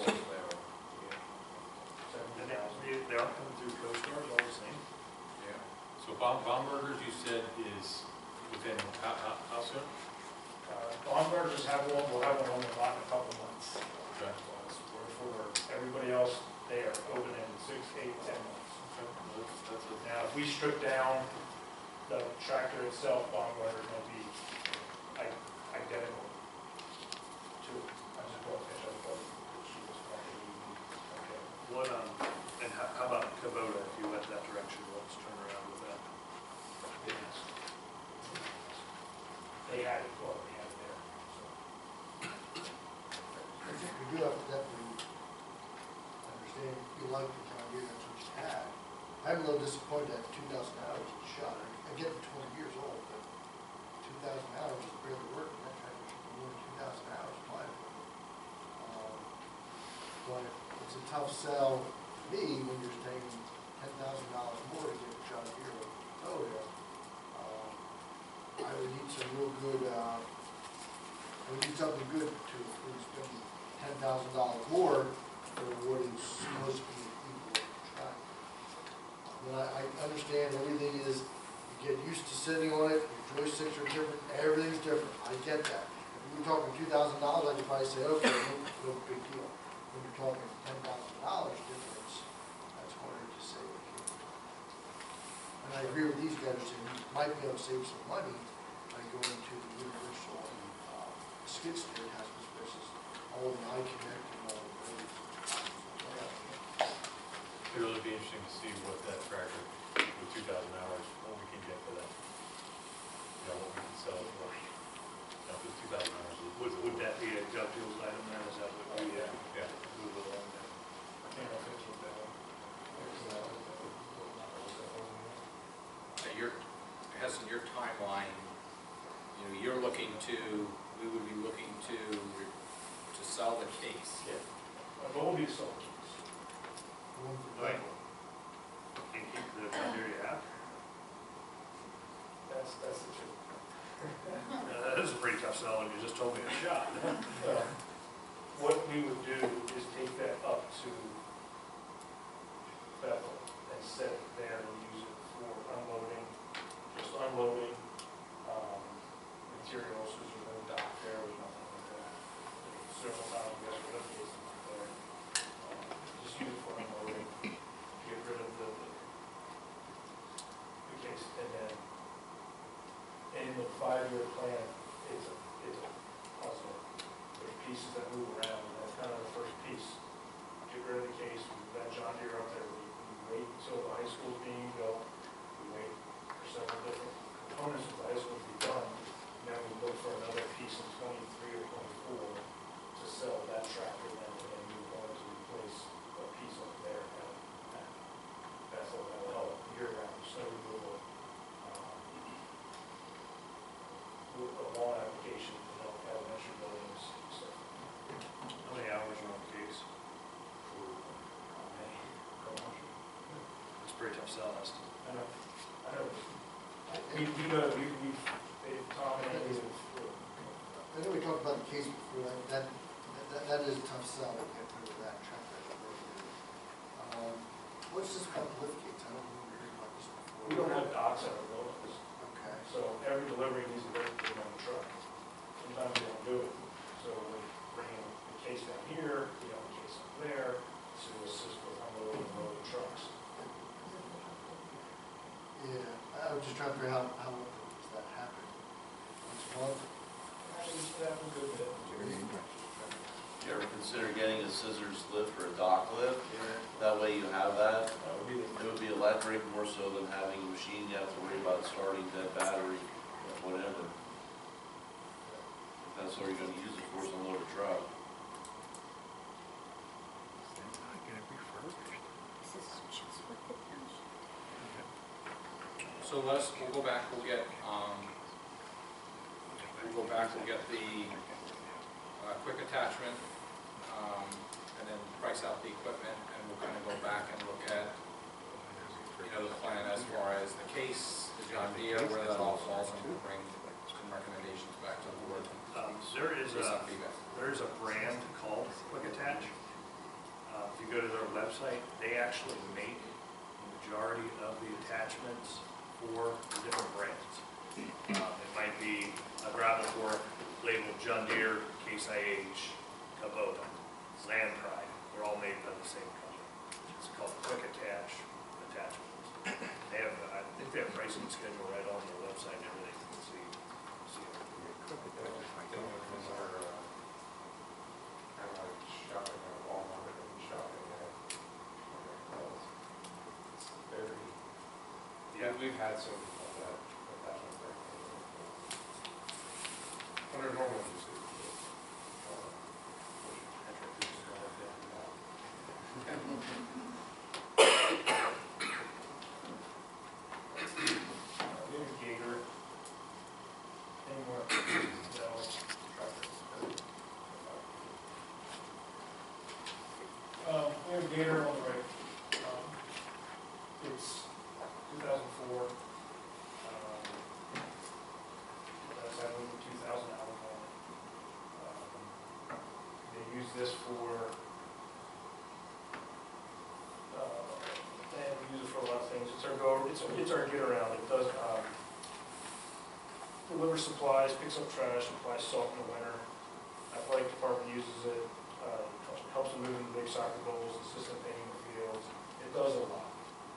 And they are coming through CoStars all the same. Yeah. So Baumberger's, you said, is within, how soon? Baumgartner just have one, we'll have one on the lot in a couple months. Okay. For everybody else, they are open in 6, 8, 10 months. That's a, Now, if we strip down the tractor itself, Baumgartner is going to be identical to it. I just brought the other part that she was talking about. What, and how about Kubota, if you went that direction, let's turn around with that. Yes. They had it, well, they had it there. So. I think we do have to definitely understand, you like the John Deere, that's what you had. I'm a little disappointed at 2,000 hours it's shot. I get the 20 years old, but 2,000 hours is barely working. That tractor should be more than 2,000 hours, in my opinion. But it's a tough sell to me when you're paying $10,000 more to get a John Deere or Toyota. I would need some real good, I would need something good to spend $10,000 more for what is supposed to be an equal tractor. But I understand everything is, you get used to sitting on it, your joysticks are different, everything's different, I get that. If we were talking $2,000, I could probably say, okay, no big deal. When you're talking $10,000 difference, that's harder to say. And I agree with these guys, and you might be able to save some money by going to the universal skid steer attachments versus all the I-Connect and all the roads. it'd really be interesting to see what that tractor with 2,000 hours, what we can get for that. You know, what we can sell it for. You know, if it's 2,000 hours. Would that be a gut deals item then, is that what we Yeah. move along then? Hasn't your timeline, you're looking to, we would be looking to sell the case. Yeah. But we'll be sold. Right. Can you keep the John Deere you have? That's the truth. That is a pretty tough sell, and you just told me a shot. What we would do is take that up to Bethel and set it there and use it for unloading, just unloading materials, because there's no dock there, there's nothing like that. Several times we have to put cases there. Just use it for unloading, get rid of the case, and then in the 5-year plan, it's a puzzle. There's pieces that move around, and that's kind of the first sell estimate. I know. We know, Tom and Andy, I know we talked about the case before, that is a tough sell, to get rid of that truck. What's this about lift gates? I don't remember hearing about this before. we don't have docks at our buildings, Okay. so every delivery needs to go through on the truck. Sometimes we don't do it, so we bring in the case down here, we have a case up there, to assist with unloading and loading trucks. Yeah, I was just trying to figure out how often does that happen? Once a month? That used to happen a good bit. You ever consider getting a scissors lift or a dock lift? That way you have that. That would be the. It would be electric more so than having a machine you have to worry about starting dead battery, whatever. If that's all you're gonna use it for, is unload a truck. So we'll go back, we'll get the quick attachment, and then price out the equipment, and we'll kind of go back and look at, the plan as far as the case, the John Deere, where that all falls, and we'll bring some recommendations back to the board. There is Based a, on feedback. there is a brand called Quick Attach. If you go to their website, they actually make the majority of the attachments for the different brands. It might be a gravel fork labeled John Deere, Case IH, Kubota, Land Pride. They're all made by the same company. It's called Quick Attach attachments. They have, I think they have pricing schedule right on their website and everything. You can see it. Yeah, we've had some of that attachment there. Under normal usage. Gator, anymore, we have a Gator on the right. It's 2004. That's having 2,000 hours on it. They use this for, they use it for a lot of things. It's our go, it's our get around. It does, delivers supplies, picks up trash, supplies salt in the winter. Athletic department uses it, helps them move in big soccer goals, assistant painting the fields. It does a lot.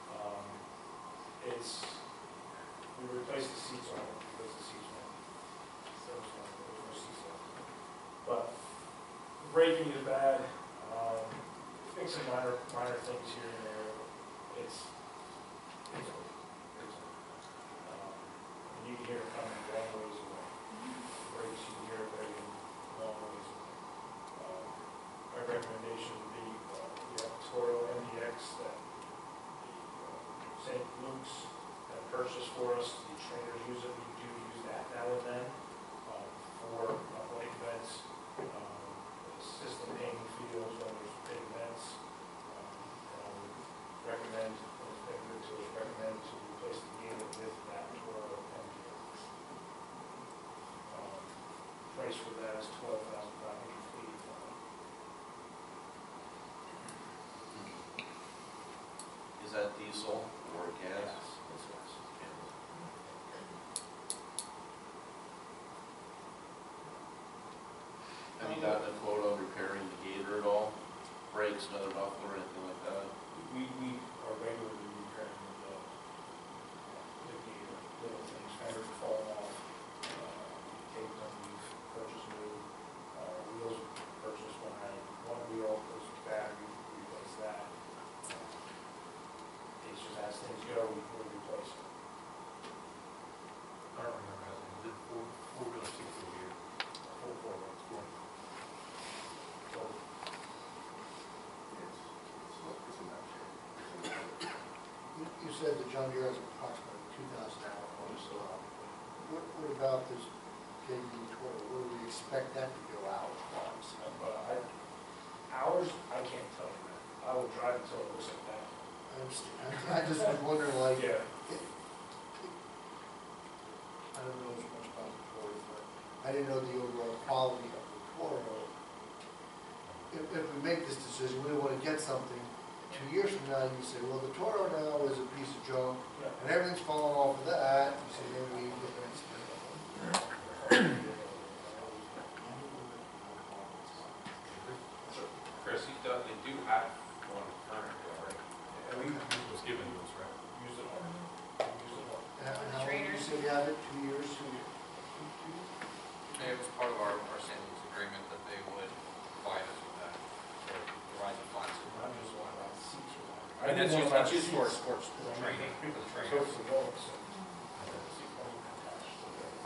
We replaced the seats on it because the seats went. There was no seats on it. But the braking is bad. Fixing minor things here and there. And you can hear it coming a long ways away. The brakes, you can hear it very long ways away. My recommendation would be the Toro MDX that the St. Luke's purchased for us. The trainers use it. We do use that now and then for athletic events, assistant painting fields when there's big events. Recommend to replace the Gator with that Toro MDX. Price for that is $12,580. Is that diesel or gas? Have you gotten a quote on repairing the Gator at all? Brakes, another muffler, anything like that? We are regularly repairing the Gator, little things, fenders are falling off, tape them, we've purchased new, wheels purchased when one wheel was bad, we replaced that. It's just as things go, we replace it. I don't remember how many, is it four-wheel seats a year? Full forward. So, You said the John Deere has approximately 2,000 hours on it, so what about this KD 12? What do we expect that to go out on? hours, I can't tell you that. I will drive until it looks like that. I understand. I just was wondering, like, Yeah. I don't know as much about the Toro, but I didn't know the overall quality of the Toro. If we make this decision, we want to get something, 2 years from now, you say, well, the Toro now is a piece of junk, Yeah. and everything's falling off of that, you say, maybe we look at it. Chris, they do have one currently, right? And we was given to us, right? Use it all. Use it all. And how long you said you have it, 2 years? It was part of our savings agreement that they would provide us with that, or provide the funds. I'm just wondering about the seats or not. And that's didn't know used, about that's used for seats. sports Because I mean, training, for people the are trainers. so low, so the seat wasn't attached to the-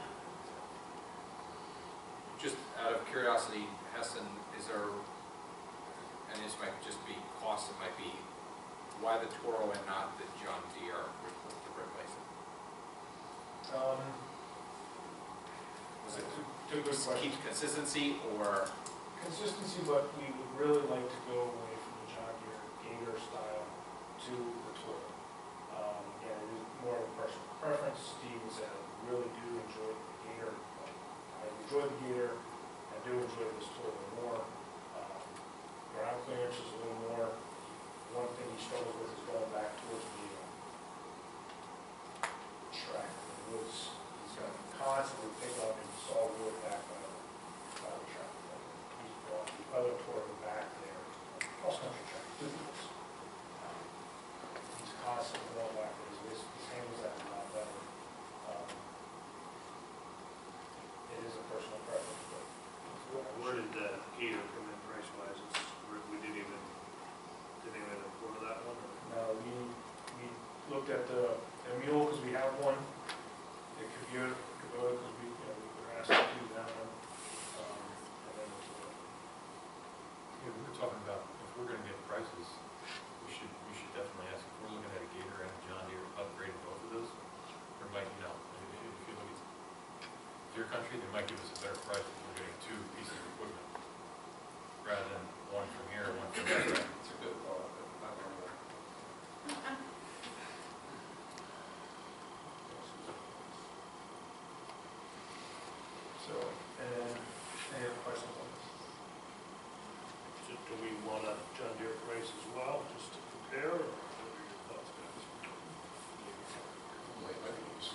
Just out of curiosity, Hessen, is there, and this might just be cost, it might be, why the Toro and not the John Deere to replace it? Was it Good to question. keep consistency, or? Consistency, but we would really like to go away from the John Deere Gator style to the Toro. Again, it is more of a personal preference. Steve would say, I really do enjoy the Gator. I enjoy the Gator. I do enjoy this Toro more. Ground clearance is a little more. One thing he struggles with is going back towards the track. The woods, he's got to constantly pick up and saw wood back by the track. He's brought the other Toro back there, cross-country track, to the woods. He's constantly going back there. His handles that a lot better. It is a personal preference, but Where did the Gator come in price wise? We didn't even afford that one? Or? no, we looked at the mule because we have one. The Kubota because we were asked to do that one. And then Yeah, we were talking about, if we're gonna get prices, we should definitely ask, if we're looking at a Gator and a John Deere, upgrading both of those, or might, if you look at Deere Country, they might give us a better price if we're getting two pieces of equipment, rather than one from here, one from there. It's a good thought, but not anymore. So, and any other questions on this? So do we want a John Deere price as well, just to compare, or what are your thoughts, guys? Like, I think it's,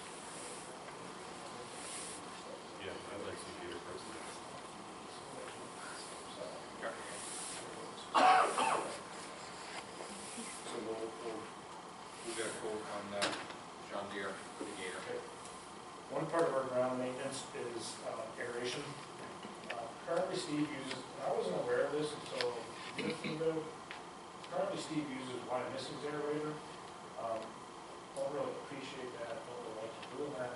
Yeah, I'd like to see Gator first. So we'll get a quote on the John Deere for the Gator. Okay. One part of our ground maintenance is aeration. Currently Steve uses, and I wasn't aware of this until years ago, currently Steve uses Wine Missing's aerator. Don't really appreciate that, don't really like doing that.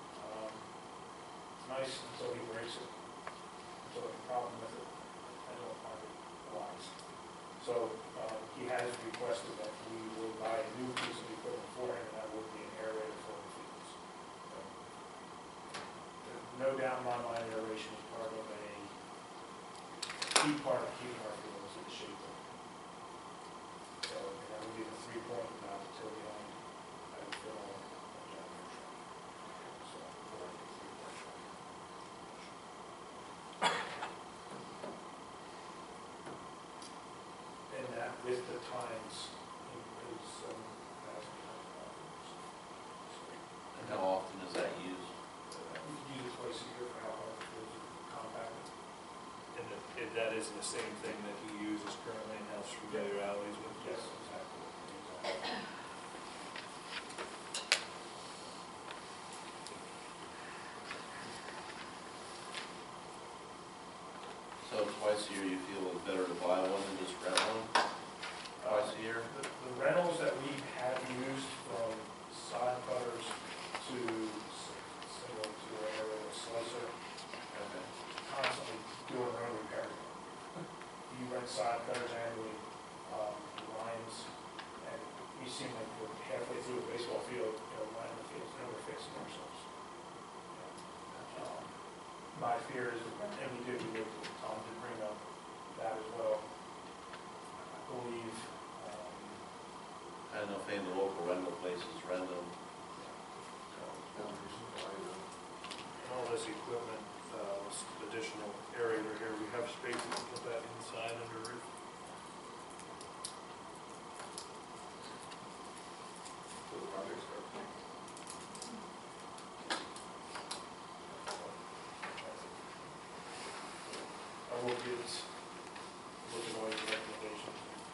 It's nice until he breaks it, until I have a problem with it. I don't find it wise. So he has requested that we will buy a new piece of equipment for him, and that would be an aerator for the fields. There's no doubt in my mind, aeration is part of a key part of keeping our fields in shape. So that would be the 3-point knob till the end. I would fill on a John Deere truck. So, or a 3-point truck. And that with the times is $7,000. And how often is that used? We can use it twice a year for how hard it is compacted. And if that isn't the same thing that he uses currently in house for Gator alleys with? Yes, exactly. So twice a year you feel it's better to buy one than just rent one? Twice a year? The rentals that we have used, from sod cutters to similar to an aerial slicer, Okay. constantly doing our own repairs. You rent sod cutters annually, lines, and we seem like we're halfway through a baseball field, line the fields, and we're fixing ourselves. My fear is, and we did, Tom did bring up that as well. I believe I know if any of the local rental places rent them. And all this equipment, this additional area here, we have space to put that inside under roof. So the project starts. I will get, looking at the recommendation.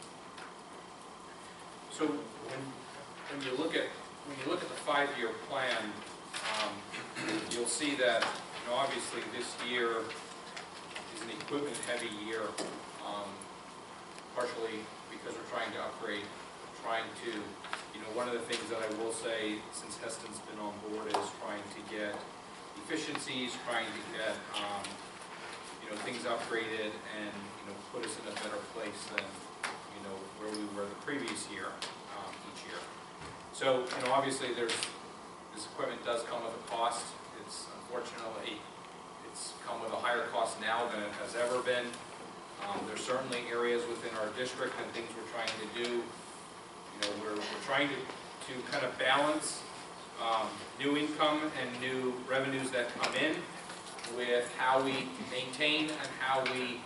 So when you look at the 5-year plan, you'll see that, obviously this year is an equipment-heavy year, partially because we're trying to upgrade, one of the things that I will say, since Heston's been on board, is trying to get efficiencies, trying to get, things upgraded and, put us in a better place than, where we were the previous year, each year. So, obviously this equipment does come with a cost. It's unfortunately, it's come with a higher cost now than it has ever been. There's certainly areas within our district and things we're trying to do. We're trying to kind of balance new income and new revenues that come in with how we maintain and how we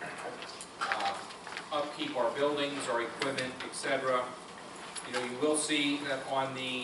upkeep our buildings, our equipment, etc. You will see that on the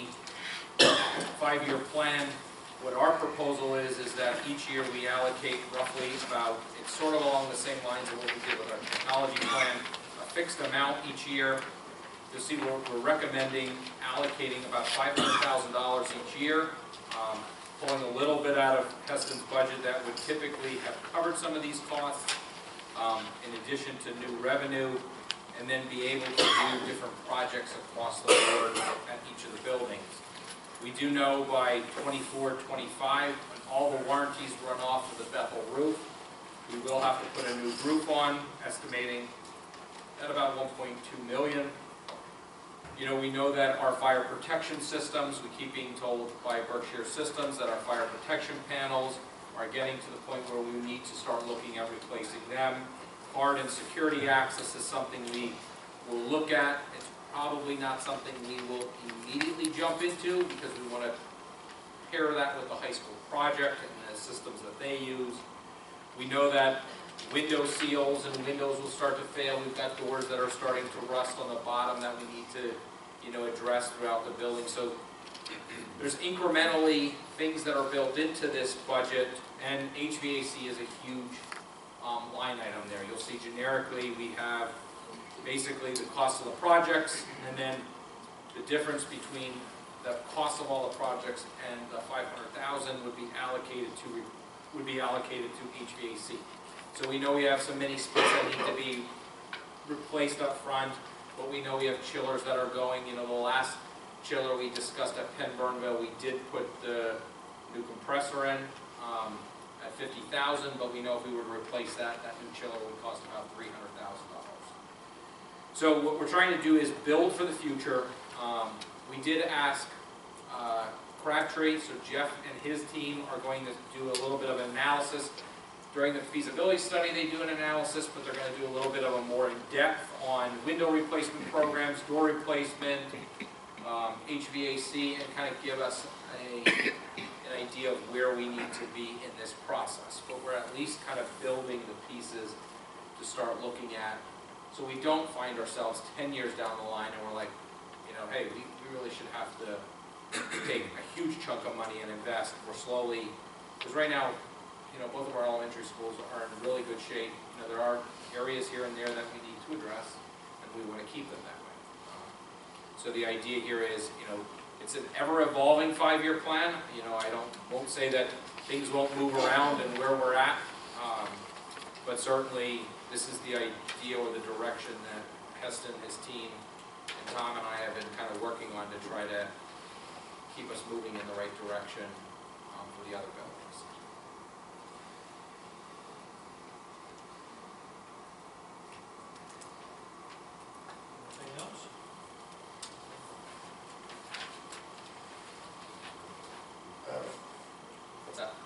5-year plan, what our proposal is that each year we allocate roughly about, it's sort of along the same lines of what we did with our technology plan, a fixed amount each year. You'll see we're recommending allocating about $500,000 each year, pulling a little bit out of Heston's budget that would typically have covered some of these costs, in addition to new revenue, and then be able to do different projects across the board at each of the buildings. We do know by 24, 25, when all the warranties run off of the Bethel roof, we will have to put a new roof on, estimating at about $1.2 million. We know that our fire protection systems, we keep being told by Berkshire Systems that our fire protection panels are getting to the point where we need to start looking at replacing them. Guard and security access is something we will look at. It's probably not something we will immediately jump into because we want to pair that with the high school project and the systems that they use. We know that window seals and windows will start to fail. We've got doors that are starting to rust on the bottom that we need to, address throughout the building. So there's incrementally things that are built into this budget, and HVAC is a huge line item there. You'll see generically we have basically the cost of the projects, and then the difference between the cost of all the projects and the $500,000 would be allocated to HVAC. So we know we have some mini splits that need to be replaced up front, but we know we have chillers that are going. The last chiller we discussed at Penn Burnville, we did put the new compressor in at $50,000, but we know if we were to replace that new chiller would cost about $300,000. So what we're trying to do is build for the future. We did ask Crabtree, so Jeff and his team are going to do a little bit of analysis. During the feasibility study, they do an analysis, but they're going to do a little bit of a more in-depth on window replacement programs, door replacement, HVAC, and kind of give us an idea of where we need to be in this process. But we're at least kind of building the pieces to start looking at, so we don't find ourselves 10 years down the line and we're like, hey, we really should have to take a huge chunk of money and invest. We're slowly, because right now, both of our elementary schools are in really good shape. There are areas here and there that we need to address, and we want to keep them that way. So the idea here is, it's an ever-evolving 5-year plan. I won't say that things won't move around and where we're at, but certainly this is the idea or the direction that Heston, his team, and Tom and I have been kind of working on to try to keep us moving in the right direction for the other buildings. Anything else? What's that?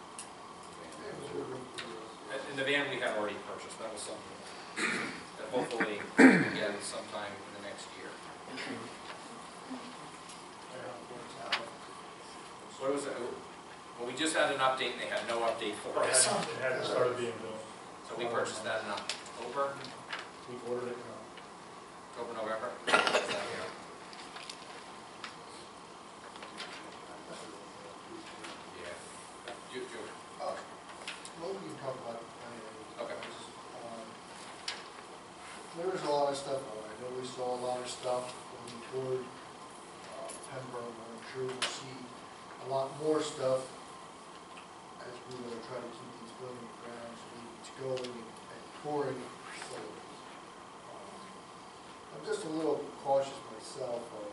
And the van we have already purchased. That was something that hopefully we'll get sometime in the next year. What was it? Well, we just had an update and they had no update for It us. hadn't started being built. So we purchased that in October, We ordered it, November. Yeah. Well, we can talk about the plan. Okay. There was a lot of stuff on it. I know we saw a lot of stuff when we toured Pembroke. I'm sure we'll see a lot more stuff as we're going to try to keep these building grounds meetings going and touring facilities. I'm just a little cautious myself of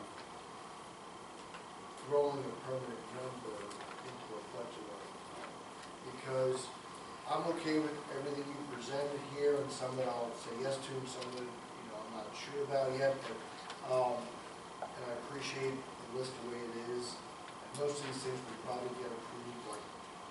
rolling a permanent number into a budget because I'm okay with everything you presented here, and some that I'll say yes to, and some that, I'm not sure about yet, but, and I appreciate the list the way it is. And most of these things we probably get approved, like,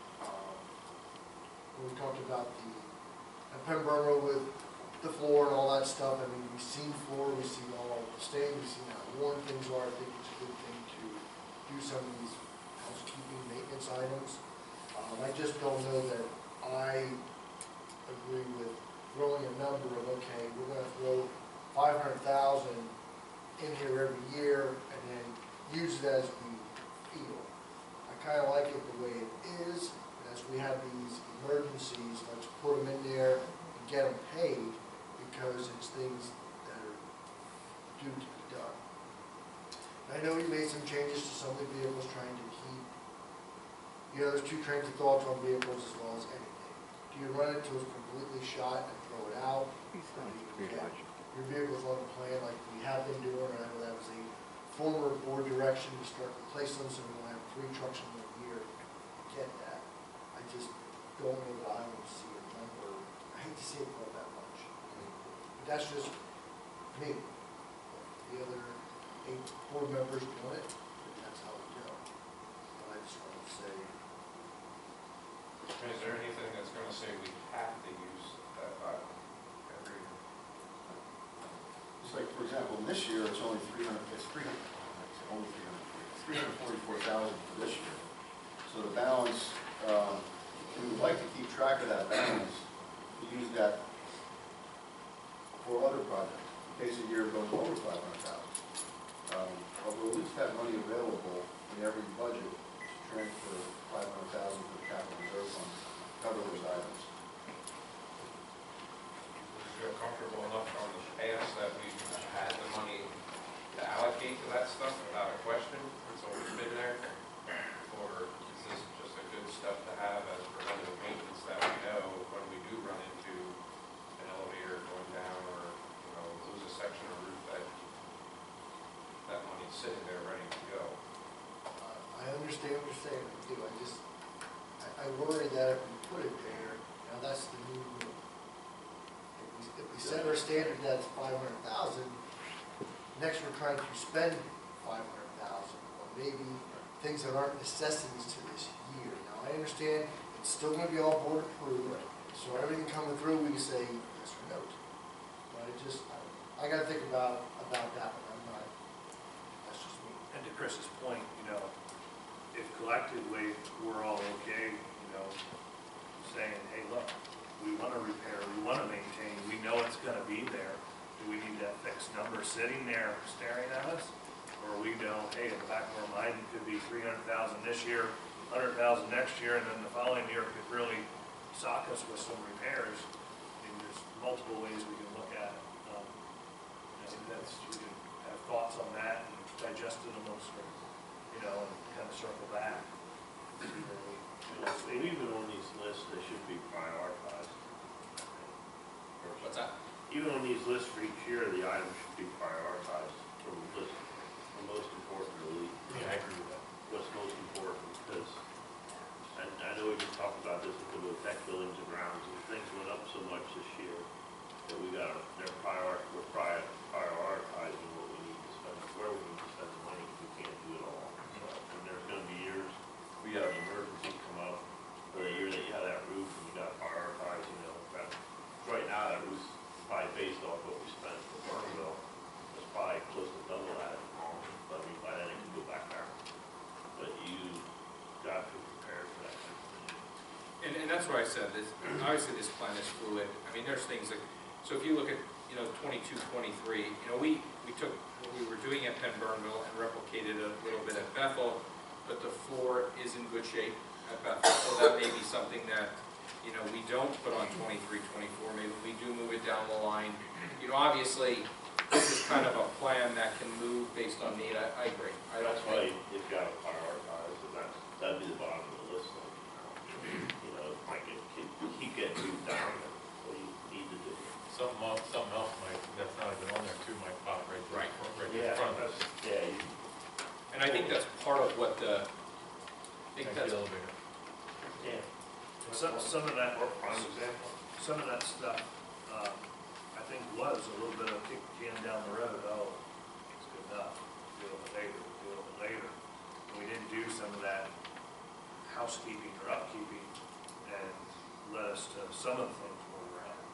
when we talked about at Pembroke with the floor and all that stuff. I mean, we've seen floor, we've seen all the stains, we've seen how worn things are. I think it's a good thing to do some of these housekeeping maintenance items. I just don't know that I agree with throwing a number of, okay, we're gonna throw 500,000 in here every year and then use it as we feel. I kinda like it the way it is, and as we have these emergencies, let's put them in there and get them paid because it's things that are due to be done. And I know we made some changes to some of the vehicles trying to keep, there's two trains of thoughts on vehicles as well as anything. Do you run it till it's completely shot and throw it out? Or do you get your vehicles on the plan like we have been doing? And I know that was a former board direction to start replacing them so we don't have 3 trucks in 1 year. I get that. I just don't know that I want to see a number. I hate to see it go that much. But that's just me. The other 8 board members want it, but that's how we go. But I just want to say, Is there anything that's going to say we have to use that item every year? It's like, for example, this year, it's only 344,000 for this year. So the balance, we would like to keep track of that balance, to use that for other projects, in case a year goes over 500,000. But we'll at least have money available in every budget to transfer 500,000 to the capital reserve fund, to cover those items. Feel comfortable enough from the past that we've had the money to allocate to that stuff without a question? It's always been there? Or is this just a good stuff to have as preventative maintenance that we know when we do run into an elevator going down or, lose a section of roof that money's sitting there ready to go? I understand what you're saying, I do. I worry that if we put it there, now that's the new rule. If we set our standard that's 500,000, next we're trying to spend 500,000, or maybe things that aren't necessities to this year. Now, I understand it's still gonna be all board approved, so everything coming through, we can say yes or no to. But I gotta think about that one. I'm not, that's just me. And to Chris's point, if collectively we're all okay, saying, hey, look, we want to repair, we want to maintain, we know it's going to be there. Do we need that fixed number sitting there staring at us? Or we know, hey, in the back of our mind, it could be 300,000 this year, 100,000 next year, and then the following year could really sock us with some repairs. I mean, there's multiple ways we can look at it. We can have thoughts on that and digest it amongst, and kind of circle back. And even on these lists, they should be prioritized. What's that? Even on these lists for each year, the items should be prioritized from most important to least. Yeah, I agree with that. What's most important, because I know we've been talking about this, it could affect buildings and grounds, and things went up so much this year that we're prioritizing what we need to spend, where we need to spend the money, because we can't do it all. So, and there's gonna be years, we have an emergency come up, or a year that you have that roof and you gotta prioritize, that, right now that roof's probably based off what we spent for Burnville, that's what I said, this, obviously this plan is fluid. I mean, there's things that, so if you look at, 22, 23, we took what we were doing at Penn Burnville and replicated a little bit at Bethel, but the floor is in good shape at Bethel, so that may be something that, we don't put on 23, 24, maybe we do move it down the line. Obviously, this is kind of a plan that can move based on need, I agree. That's why you've got to prioritize, and that'd be the bottom of the list. It might keep getting moved down, and what you need to do. Something else might, that's not even on there too, might pop right Right. in front of us. And I think that's part of what I think that's, Elevator. Yeah. Some of that, Prime example. some of that stuff, I think was a little bit of kick the can down the road. Oh, it's good enough. Do it a little bit later. And we didn't do some of that housekeeping or upkeeping and led us to some of the things where we're at.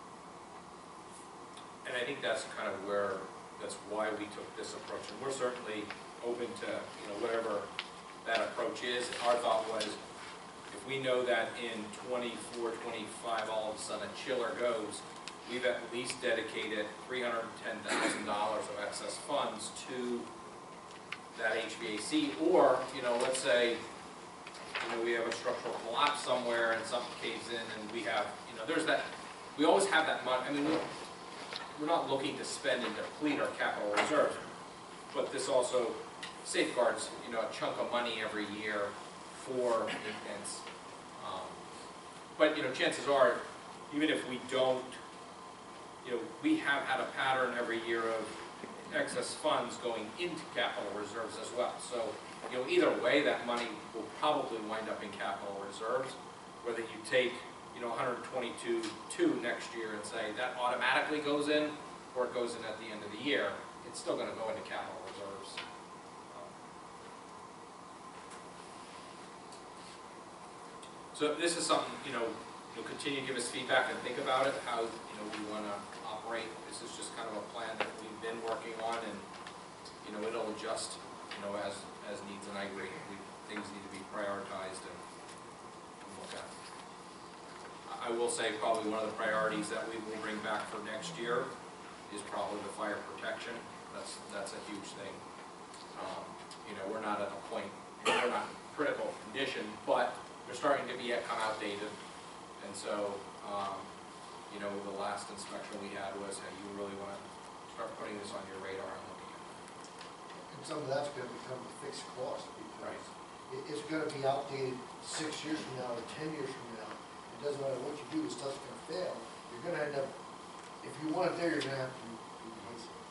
and I think that's kind of that's why we took this approach. And we're certainly open to, whatever that approach is. Our thought was, if we know that in 24, 25, all of a sudden a chiller goes, we've at least dedicated $310,000 of excess funds to that HVAC. Or, let's say, we have a structural collapse somewhere and something caves in and we have, there's that, we always have that money. I mean, we're not looking to spend and deplete our capital reserves, but this also safeguards, a chunk of money every year for maintenance. But, chances are, even if we don't, we have had a pattern every year of excess funds going into capital reserves as well. So, either way, that money will probably wind up in capital reserves, whether you take, 122.2 next year and say that automatically goes in, or it goes in at the end of the year, it's still going to go into capital reserves. So this is something, you'll continue to give us feedback and think about it, how, we want to operate. This is just kind of a plan that we've been working on, and, it'll adjust, as needs, and I agree. Things need to be prioritized and look at. I will say probably one of the priorities that we will bring back for next year is probably the fire protection. That's a huge thing. We're not at a point, we're not in critical condition, but they're starting to come outdated. And so, the last inspection we had was, hey, you really want to start putting this on your radar and looking at it. And some of that's gonna become a fixed cost, because Right. it's gonna be outdated 6 years from now or 10 years from now. It doesn't matter what you do, the stuff's gonna fail. You're gonna end up, if you want it there, you're gonna have to replace it.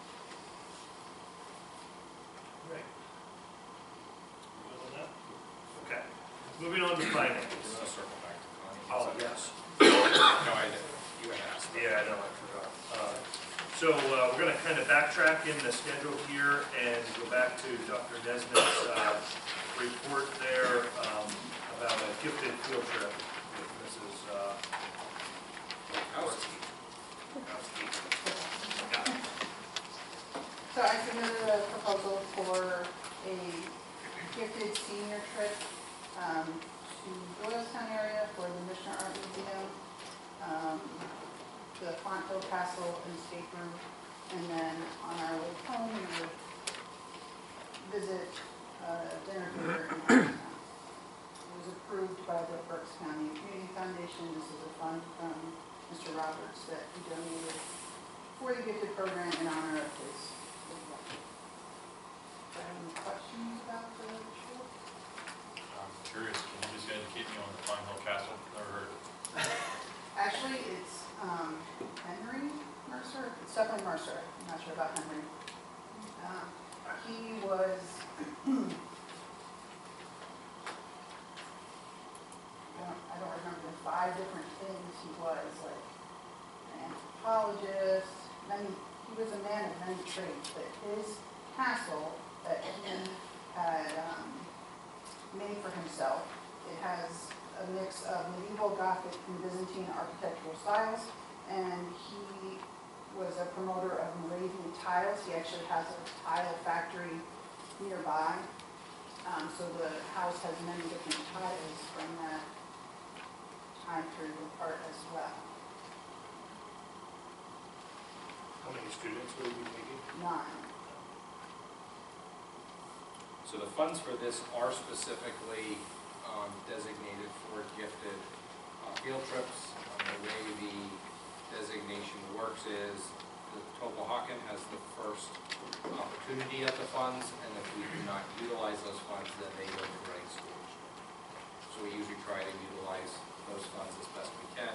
Right. Good on that? Okay. Moving on to finance. I'll circle back to Connie. Oh, yes. No, I didn't. You had asked. Yeah, I know, I forgot. So we're going to kind of backtrack in the schedule here and go back to Dr. Nesbitt's report there about a gifted field trip with Mrs. Housekeeping. So I submitted a proposal for a gifted senior trip to Doylestown area for the Michigan Art Museum, the Fonthill Castle and State Room, and then on our way home we would visit dinner theater in Doylestown. It was approved by the Berks County Community Foundation. This is a fund from Mr. Roberts that he donated for the gifted program in honor of his life. Do you have any questions about the trip? I'm curious, can you just educate me on the Pine Hill Castle? Never heard of it. Actually, it's Henry Mercer. It's definitely Mercer. I'm not sure about Henry. He was, I don't remember the 5 different things he was, like an anthropologist. He was a man of many trades, but his castle that he had made for himself, it has a mix of medieval Gothic and Byzantine architectural styles, and he was a promoter of Moravian tiles. He actually has a tile factory nearby, so the house has many different tiles from that time period apart as well. How many students will you be taking? 9. So the funds for this are specifically designated for gifted field trips. The way the designation works is the Tulpehocken has the first opportunity at the funds, and if we do not utilize those funds, then they go to running school district. So we usually try to utilize those funds as best we can.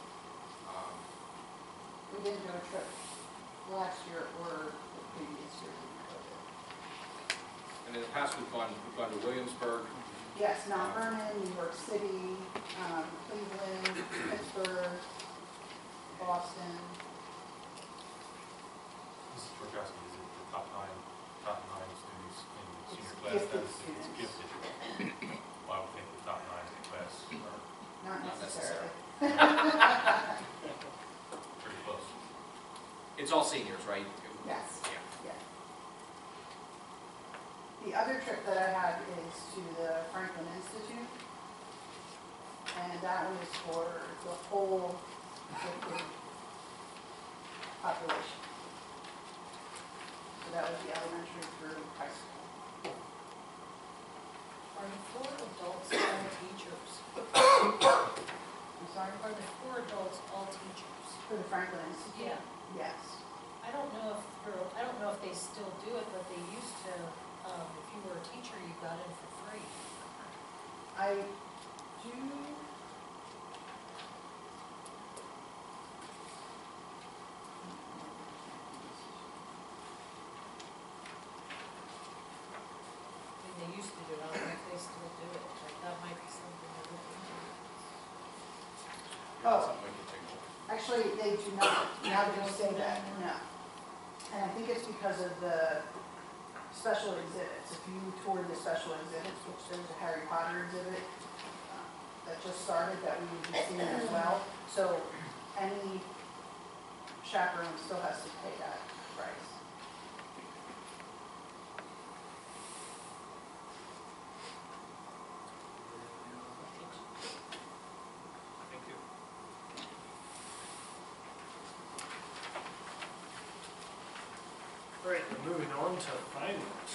We didn't do a trip last year or the previous year. And in the past, we've gone to Williamsburg. Yes, Mount Vernon, New York City, Cleveland, Pittsburgh, Boston. Mrs. Torkowski, is it the top nine students in the senior It's class? gifted That's- students. It's gifted. Well, I would think the top 9 in the class are Not necessarily. pretty close. It's all seniors, right? Yes. Yeah. Yeah. The other trip that I have is to the Franklin Institute. And that one is for the whole gifted population. So that would be elementary through high school. Are the 4 adults all teachers? I'm sorry? Are the 4 adults all teachers? For the Franklin Institute? Yeah. Yes. I don't know if they still do it, but they used to, if you were a teacher, you got in for free. I do. I mean, they used to do it, I don't know if they still do it, but that might be something they're looking into. Oh. Something we can take a look at. Actually, they do not, now that you say that, no. And I think it's because of the special exhibits. If you toured the special exhibits, which there's a Harry Potter exhibit that just started that we would be seeing as well. So any chaperone still has to pay that price. Thank you. All right, moving on to finance.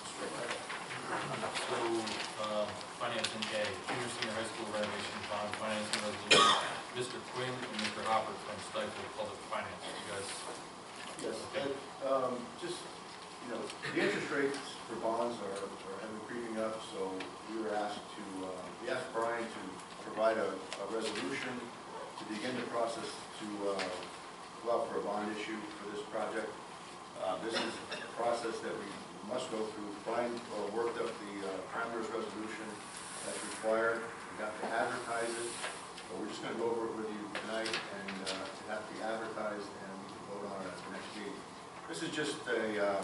So, financing A, junior senior high school renovation bond financing resolution. Mr. Quinn and Mr. Hopper from Stifel Public Finance. You guys, Yes, and, just, the interest rates for bonds are have been creeping up, so we asked Brian to provide a resolution to begin the process to go out for a bond issue for this project. This is a process that we must go through. Brian worked up the parameters resolution that's required. We have to advertise it, but we're just going to go over it with you tonight, and it has to be advertised, and we can vote on it at the next meeting. This is just you're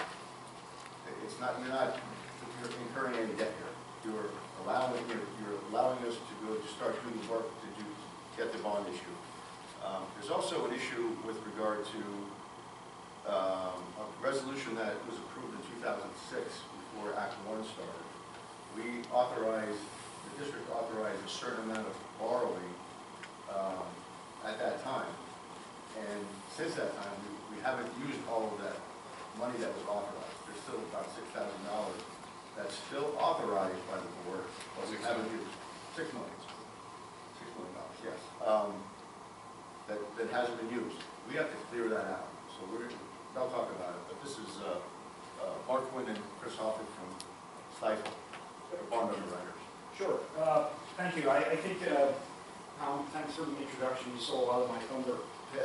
not incurring any debt here. You're allowing us to go to start doing work to get the bond issue. There's also an issue with regard to a resolution that was approved in 2006 before Act 1 started. The district authorized a certain amount of borrowing at that time. And since that time, we haven't used all of that money that was authorized. There's still about $6,000 that's still authorized by the board, but we haven't used. $6 million. $6 million, yes. That hasn't been used. We have to clear that out. So they'll talk about it, but this is Mark Quinn and Chris Hoffman from Stifel, the bond underwriters. Sure, thank you. I think, thanks for the introduction, you stole a lot of my thunder.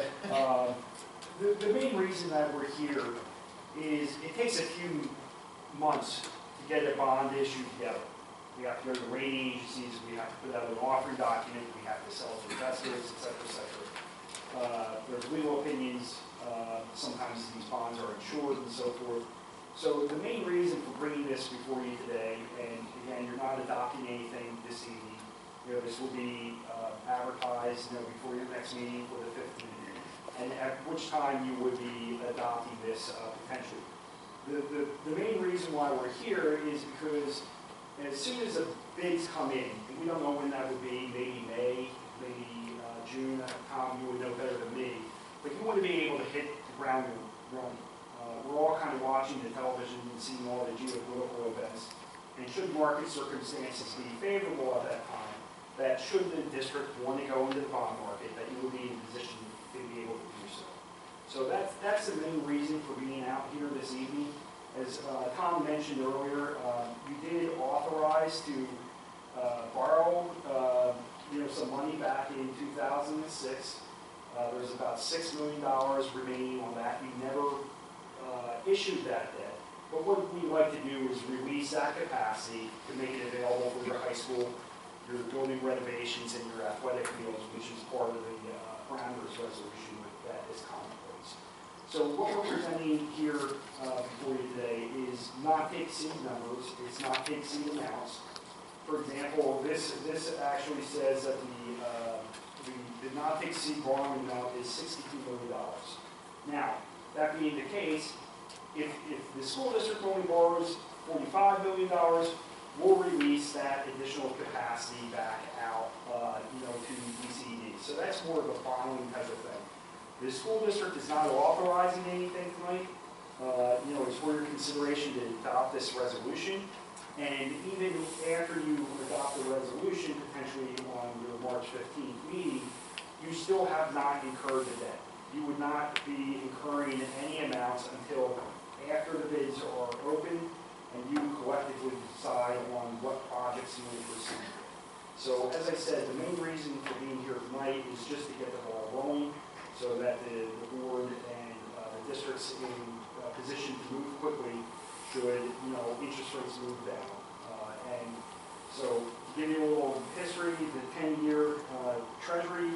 The main reason that we're here is it takes a few months to get a bond issue together. We have to go to the rating agencies, we have to put out an offering document, we have to sell to investors, et cetera, et cetera. There's legal opinions, sometimes these bonds are insured and so forth. So the main reason for bringing this before you today, and again, you're not adopting anything this evening, this will be advertised, before your next meeting for the 5th meeting, and at which time you would be adopting this potentially. The main reason why we're here is because as soon as the bids come in, and we don't know when that would be, maybe May, maybe June. Tom, you would know better than me. But you want to be able to hit the ground running. We're all kind of watching the television and seeing all the geopolitical events. And should market circumstances be favorable at that time, that should the district want to go into the bond market, that you would be in a position to be able to do so. So that's the main reason for being out here this evening. As Tom mentioned earlier, you did authorize to borrow some money back in 2006. There's about $6 million remaining on that. We never issued that debt. But what we like to do is release that capacity to make it available for your high school, your building renovations, and your athletic fields, which is part of the parameters resolution that is commonplace. So what we're presenting here before you today is not to exceed numbers. It's not to exceed amounts. For example, this actually says that the not to exceed borrowing amount is $62 million. Now, that being the case, if the school district only borrows $45 million, we'll release that additional capacity back out, to DCED. So that's more of a borrowing type of thing. The school district is not authorizing anything tonight. It's for your consideration to adopt this resolution. And even after you adopt the resolution, potentially on your March 15th meeting, you still have not incurred the debt. You would not be incurring any amounts until after the bids are open and you collectively decide on what projects you will proceed. So as I said, the main reason for being here tonight is just to get the ball rolling so that the board and the district's in a position to move quickly should, interest rates move down. And so to give you a little history, the 10-year Treasury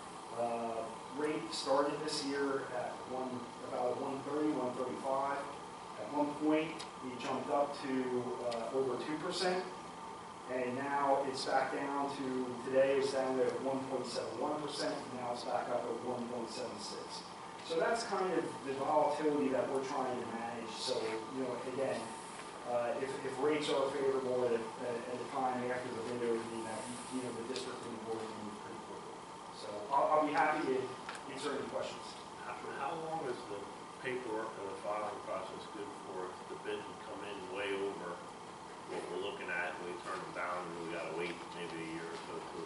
rate started this year at about 130, 135. At one point, we jumped up to over 2%, and now it's back down to, today it's down to 1.71%, and now it's back up at 1.76. So that's kind of the volatility that we're trying to manage. So, again, if rates are favorable at a time after the window opening, that the district and the board can move pretty quickly. So I'll be happy to answer any questions. How long is the paperwork and the filing process good for if the bids would come in way over what we're looking at and we turn them down and we gotta wait maybe a year or so to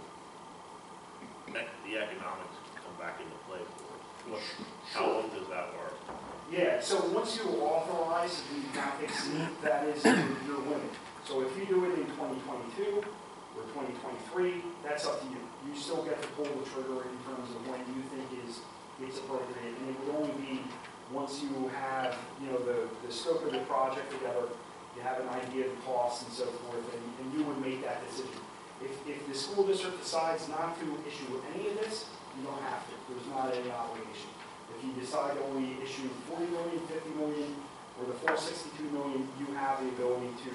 the economics come back into play for us? How long does that work? Yeah, so once you authorize the not exceed, that is your limit. So if you do it in 2022 or 2023, that's up to you. You still get to pull the trigger in terms of when you think it's appropriate, and it would only be once you have, the scope of the project together, you have an idea of the costs and so forth, and you would make that decision. If the school district decides not to issue any of this, you don't have to. There's not any obligation. If you decide to only issue 40 million, 50 million, or the full 62 million, you have the ability to,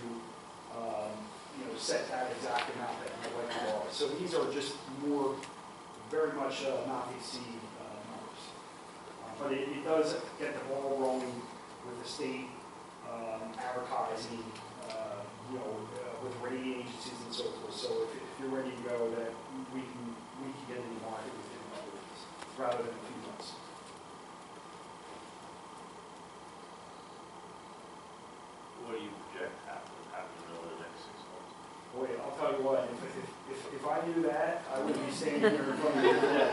set that exact amount that you'd like to borrow. So these are just more, very much not to exceed numbers. But it does get the ball rolling with the state advertising, with rating agencies and so forth. So if you're ready to go, that we can get in the market within a couple of weeks, rather than a few months. What do you project happening over the next 6 months? Boy, I'll tell you what, if I knew that, I wouldn't be standing here in front of you today.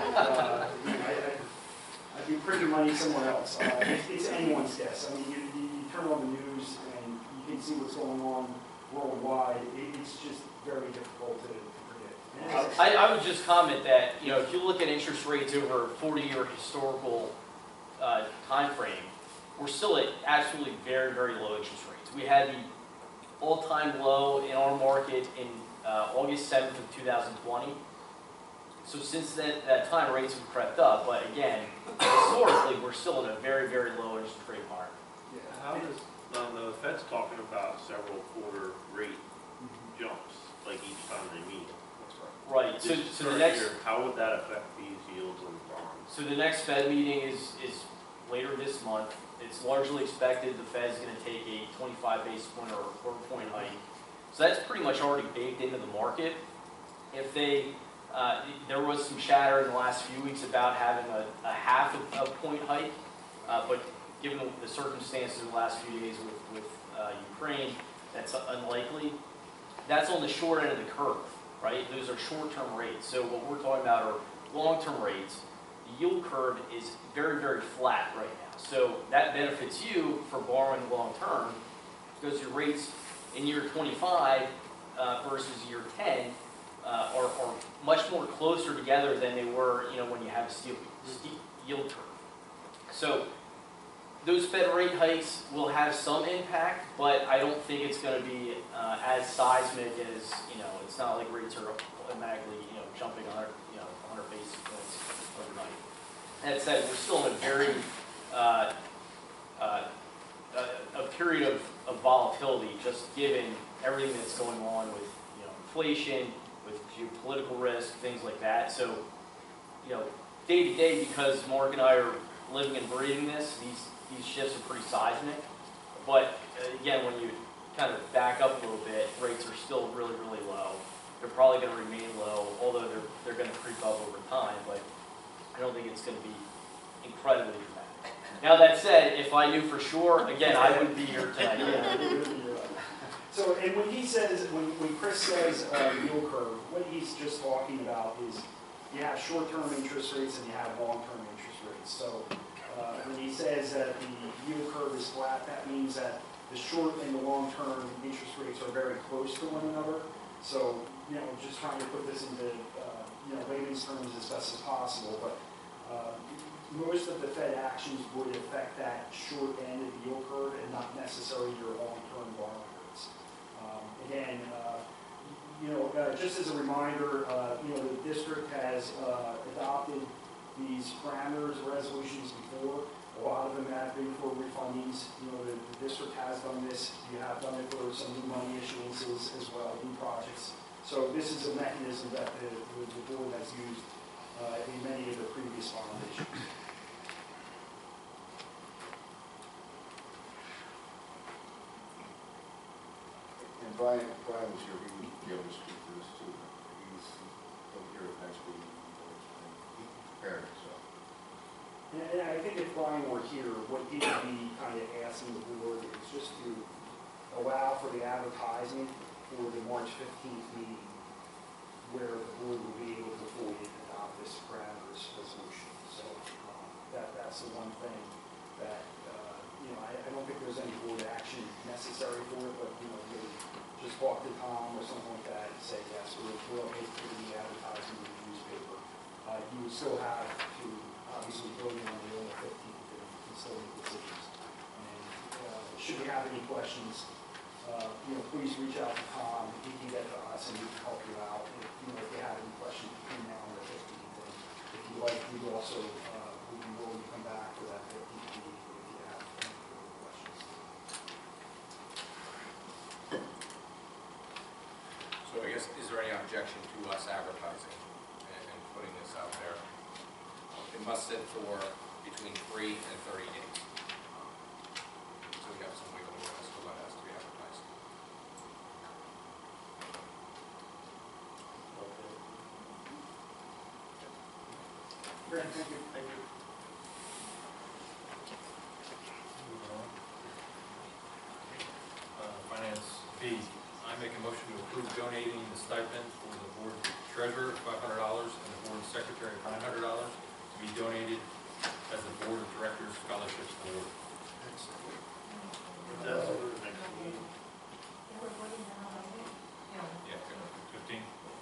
I'd be printing money somewhere else. It's anyone's guess. I mean, you turn on the news and you can see what's going on worldwide. It's just very difficult to predict. I would just comment that, if you look at interest rates over a 40-year historical time frame, we're still at absolutely very, very low interest rates. We had the all-time low in our market in August 7th of 2020. So since that time, rates have crept up, but again, historically, we're still in a very, very low interest rate environment. Yeah. How does, the Fed's talking about several quarter rate jumps, like each time they meet. Right, so the next... How would that affect these yields and bonds? So the next Fed meeting is later this month. It's largely expected the Fed's going to take a 25 basis point or a quarter point hike. So that's pretty much already baked into the market. If they There was some chatter in the last few weeks about having a half a point hike, but given the circumstances of the last few days with Ukraine, that's unlikely. That's on the short end of the curve, right? Those are short-term rates. So what we're talking about are long-term rates. The yield curve is very, very flat right now. So that benefits you for borrowing long-term because your rates in year 25 versus year 10 are much more closer together than they were, when you have a steep yield curve. So those Fed rate hikes will have some impact, but I don't think it's going to be as seismic as, it's not like rates are automatically, jumping 100 basis points overnight. That said, we're still in a very, a period of volatility, just given everything that's going on with, inflation, with geopolitical risk, things like that. So, day to day, because Mark and I are living and breathing this, these shifts are pretty seismic. But again, when you kind of back up a little bit, rates are still really, really low. They're probably going to remain low, although they're going to creep up over time. But I don't think it's going to be incredibly dramatic. Now that said, if I knew for sure, again, I wouldn't be here tonight. Yeah. So, and when he says, when Chris says yield curve, what he's just talking about is you have short-term interest rates and you have long-term interest rates. So when he says that the yield curve is flat, that means that the short and the long-term interest rates are very close to one another. So, just trying to put this into, layman's terms as best as possible, but most of the Fed actions would affect that short end of the yield curve and not necessarily your long-term borrowing rates. Again, just as a reminder, the district has adopted these parameters, resolutions before. A lot of them have been for refundings. The district has done this. You have done it for some new money issuances as well, new projects. So this is a mechanism that the board has used in many of the previous bond issues. And Brian was here, he would be able to speak to this too. He'll hear it next week. He prepared it, so. And I think if Brian were here, what he would be kind of asking the board is just to allow for the advertising for the March 15th meeting, where the board will be able to fully adopt this parameters resolution. So that's the one thing that, I don't think there's any board action necessary for it, but, really just talk to Tom or something like that and say, yes, we're okay for the advertising in the newspaper. You would still have to obviously vote in on the 15th and still make decisions. And should you have any questions, please reach out to Tom. He can get to us and we can help you out. If you have any questions between now and the 15th, and if you like, we will also we can willing to come back for that 15th meeting if you have any further questions. So I guess, is there any objection to us advertising and putting this out there? It must sit for between 3 and 30 days. So we have some wiggle room as to when it has to be advertised. Great, thank you. Thank you. Moving on. Finance B, I make a motion to approve donating the stipend for the board treasurer, $500, and the board secretary, $900, to be donated as the board of directors scholarships award. That's for the next meeting. Yeah, 15.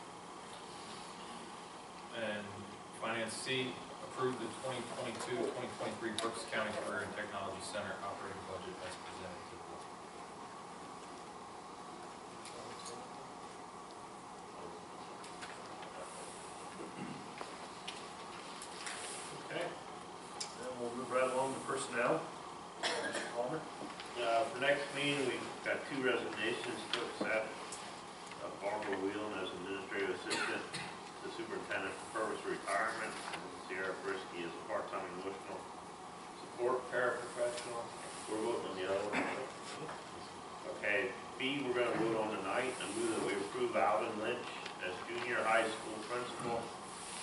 And Finance C, approve the 2022-2023 Brooks County Career and Technology Center operating budget as presented to the board. Okay, then we'll move right along to personnel. Mr. Palmer? For next meeting, we've got 2 resignations to accept. Barbara Whelan as administrative assistant, the superintendent for purpose of retirement, and Sierra Brisky as a part-time emotional support paraprofessional. We're voting on the other one. Okay, B, we're going to vote on tonight. I move that we approve Alvin Lynch as junior high school principal,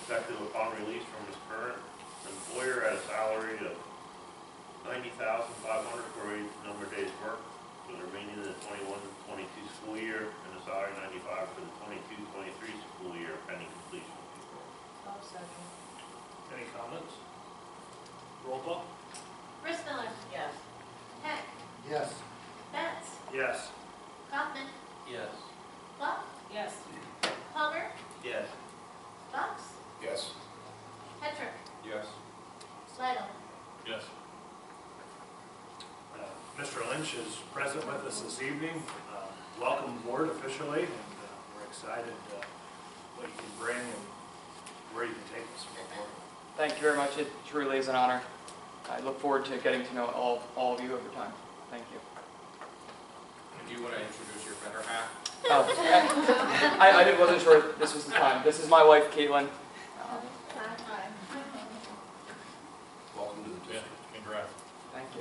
effective upon release from his current employer at a salary of $90,500 for a number of days work for the remaining of the 21-22 school year, and a salary $95 for the 22-23 school year pending completion. I'll second. Any comments? Roll call? Chris Miller. Yes. Heck. Yes. Betts. Yes. Kaufman. Yes. Club. Yes. Palmer. Yes. Fox. Yes. Petrick. Yes. Lidle. Yes. Mr. Lynch is present with us this evening. Welcome aboard officially, and we're excited what you can bring and where you can take us forward. Thank you very much. It truly is an honor. I look forward to getting to know all of you over time. Thank you. Do you want to introduce your better half? Oh, I wasn't sure this was the time. This is my wife, Caitlin. Welcome to the Yeah, district. congrats. Thank you.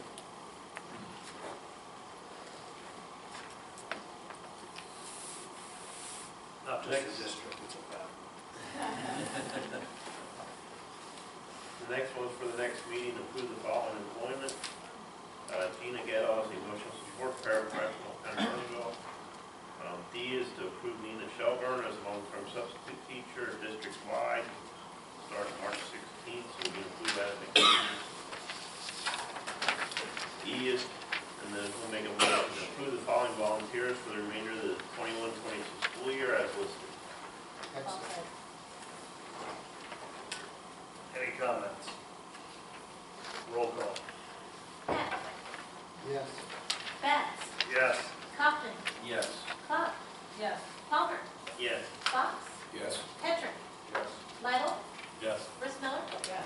Not just the district, it's a family. The next one's for the next meeting, approve the following employment. Tina Geddes, emotional support paraprofessional, Pennsylvania. D is to approve Nina Shelburne as a long-term substitute teacher district-wide, starting March 16th, so we can include that in the meeting. E is, and then we'll make a motion to approve the following volunteers for the remainder of the 21-22 school year as listed. Excellent. Any comments? Roll call. Heck. Yes. Betts. Yes. Kaufman. Yes. Club. Yes. Palmer. Yes. Fox. Yes. Petrick. Yes. Lidle. Yes. Chris Miller. Yes.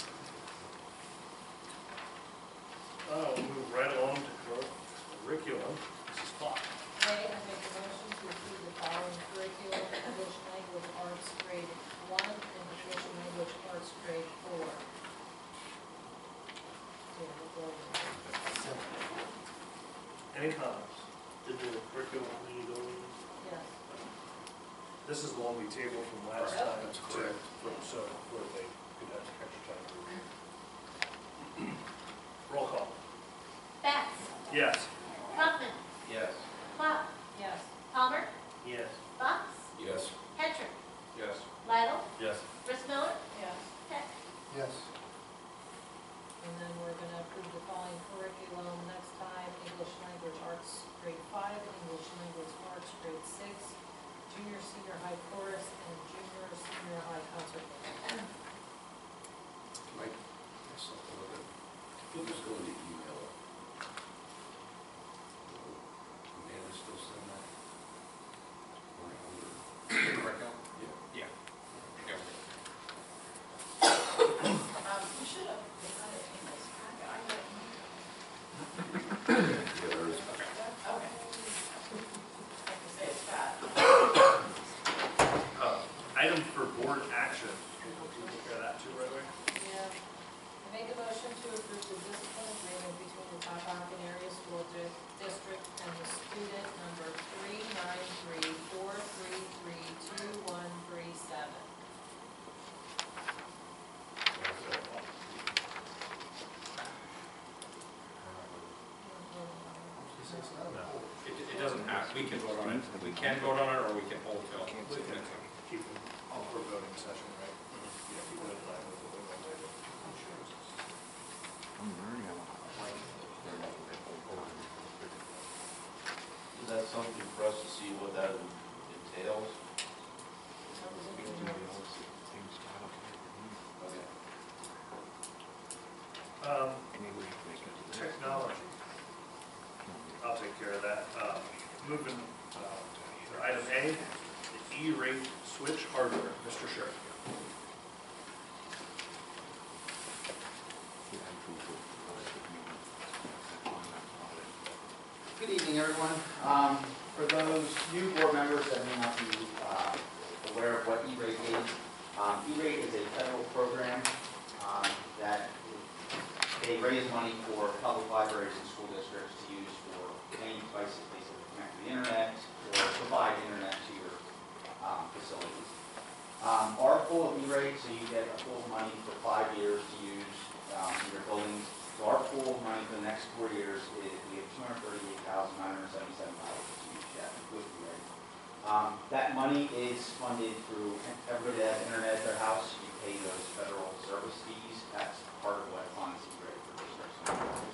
We'll move right along to curriculum. Mrs. Clark. I make a motion to approve the following curriculum: English Language Arts Grade 1 and English Language Arts Grade 4. Any comments? Did the curriculum committee go in? Yes. This is the one we tabled from last Right, time. that's correct. So, where they could have extra time to review. Roll call. Betts. Yes. Kaufman. Yes. Club. Yes. Palmer. Yes. Fox. Yes. Petrick. Yes. Lidle. Yes. Chris Miller. Yes. Heck. Yes. And then we're going to approve the following curriculum next time: English Language Arts Grade 5, English Language Arts Grade 6, Junior Senior High Chorus, and Junior Senior High Concert. Mike, that's something with it. We'll just go into email it. Amanda still send that? Curriculum? Yeah. Yeah. You should have decided in this packet. I got it. Yeah, there is. Okay. Like to say it's fat. Item for board action. Can you take care of that too right away? Yeah. I make a motion to approve the discipline agreement between the Tulpehocken Area School District and the student number 393-433-2137. It doesn't have, we can vote on it. We can vote on it, or we can hold till. Keep them for voting session, right? Yeah, keep it in line with what we went later. Is that something for us to see what that entails? Okay. Technology. I'll take care of that. Moving to item A, the E-rate switch hardware. Mr. Sheriff. Good evening, everyone. For those new board members that may not be aware of what E-rate is, E-rate is a federal program that they raise money for public libraries and school districts to use for any devices basically connect to the internet or provide internet to your facilities. Our pool of E-rate, so you get a pool of money for 5 years to use in your buildings. So our pool of money for the next 4 years is, we have $238,977 to use yet with E-rate. That money is funded through everybody that has internet at their house. You pay those federal service fees. That's part of what funds E-rate for districts and schools.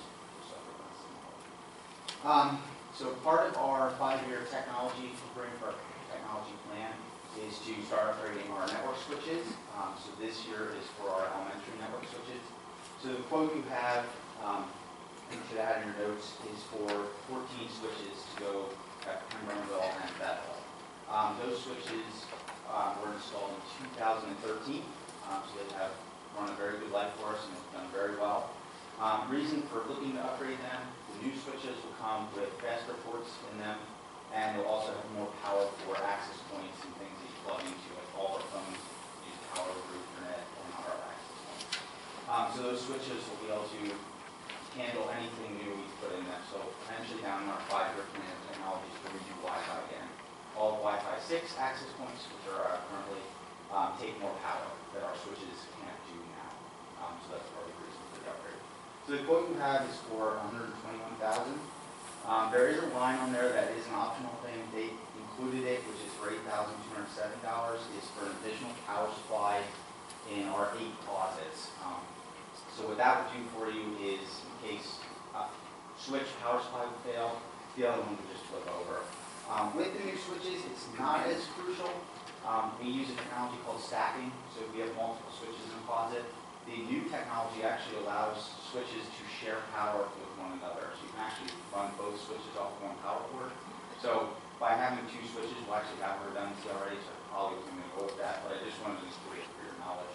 So part of our 5-year technology technology plan is to start upgrading our network switches. So this year is for our elementary network switches. So the quote you have, you should add in your notes, is for 14 switches to go at Pembertonville and Bethel. Those switches were installed in 2013, so they have run a very good life for us and have done very well. Reason for looking to upgrade them, the new switches will come with faster ports in them, and they'll also have more power for access points and things that you plug into, like all our phones use power over Ethernet and our access points. So those switches will be able to handle anything new we put in them. So eventually down in our 5-year plan of technologies to redo Wi-Fi again. All Wi-Fi 6 access points, which are currently take more power that our switches can't do now. So that's part of the reason for the upgrade. So the quote you have is for $121,000. There is a line on there that is an optional thing. They included it, which is for $8,207. It's for an additional power supply in our 8 closets. So what that would do for you is, in case switch power supply would fail, the other one would just flip over. With the new switches, it's not as crucial. We use a technology called stacking. So if we have multiple switches in a closet, the new technology actually allows switches to share power with one another. So you can actually run both switches off one power cord. So by having 2 switches, we'll actually have redundancy already, so I probably wasn't going to go with that, but I just wanted to include it for your knowledge.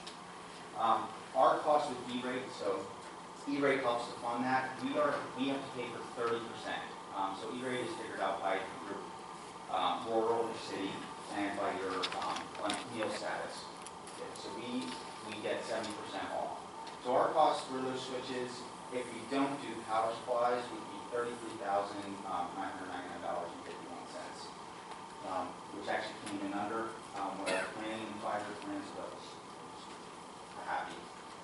Our cost with E-rate, so E-rate helps to fund that. We have to pay for 30%. So E-rate is figured out by your rural or city and by your meal status. Okay, so we get 70% off. So our cost for those switches, if we don't do the power supplies, would be $33,999.51, which actually came in under what our planning and 5-year plans was. Happy.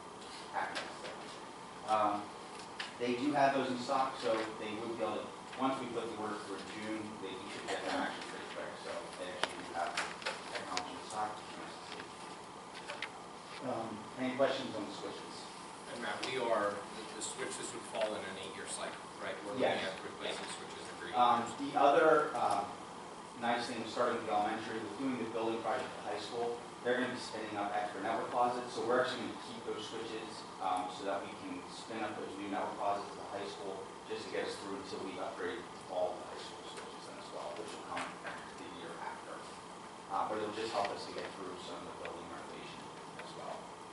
They do have those in stock, so they would be able to, once we put the orders for June, they should get them actually pretty quick. So they actually do have technology in stock. Any questions on the switches? And Matt, the switches would fall in an 8-year cycle, right? We're looking at replacing switches every 8 years. The other nice thing, starting with the elementary, with doing the building project at the high school, they're going to be spinning up extra network closets. So we're actually going to keep those switches so that we can spin up those new network closets at the high school just to get us through until we upgrade all the high school switches then as well, which will come the year after. But it'll just help us to get through some of the building renovation as well.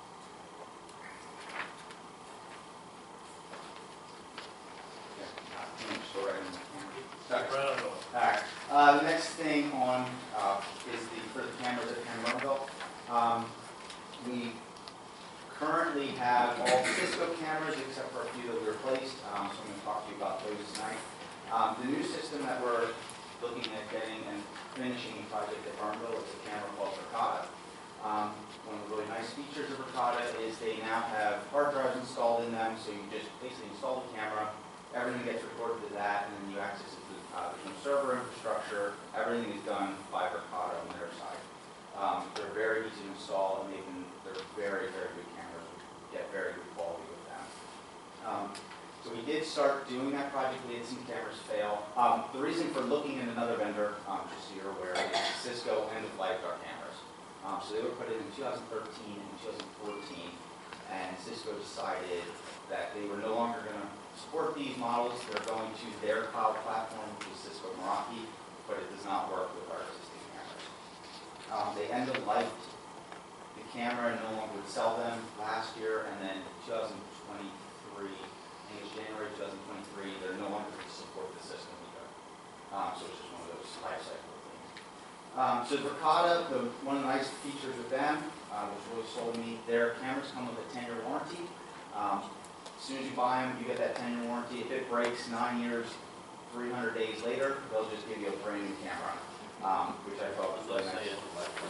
The next thing on is for the cameras at Pembertonville. We currently have all Cisco cameras except for a few that we replaced, so I'm going to talk to you about those tonight. The new system that we're looking at getting and finishing the project at Pembertonville is a camera called Verkada. One of the really nice features of Verkada is they now have hard drives installed in them, so you just basically install the camera, everything gets recorded to that, and then you access it through there's no server infrastructure. Everything is done by Verkada on their side. They're very easy to install, and they're very, very good cameras. We get very good quality with them. So we did start doing that project. We had some cameras fail. The reason for looking at another vendor, just so you're aware, is Cisco end-of-life our cameras. So they were put in 2013 and 2014, and Cisco decided that they were no longer going to support these models. They're going to their cloud platform, which is Cisco Meraki, but it does not work with our existing cameras. They end-of-lifed the camera and no longer would sell them last year, and then 2023, I think it was January 2023, they're no longer going to support the system either. So it's just one of those life cycle things. So Verkada, one of the nice features with them, which really sold me, their cameras come with a 10-year warranty. As soon as you buy them, you get that 10-year warranty. If it breaks 9 years, 300 days later, they'll just give you a brand new camera, which I thought was really nice.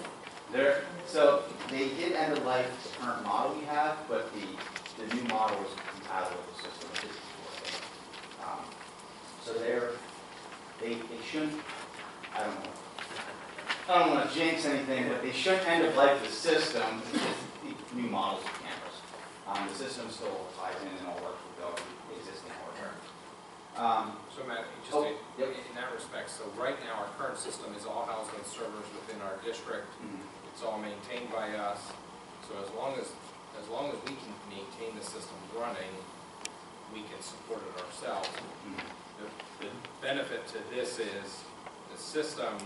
So they did end of life the current model we have, but the new model is compatible with the system. It is working. So they shouldn't, I don't want to jinx anything, but they shouldn't end of life the system, the new models of cameras. The system still ties in and all works with the existing hardware. So Matt, just yep. in that respect, so right now our current system is all housed on servers within our district. It's all maintained by us. So as long as we can maintain the system running, we can support it ourselves. The benefit to this is the system,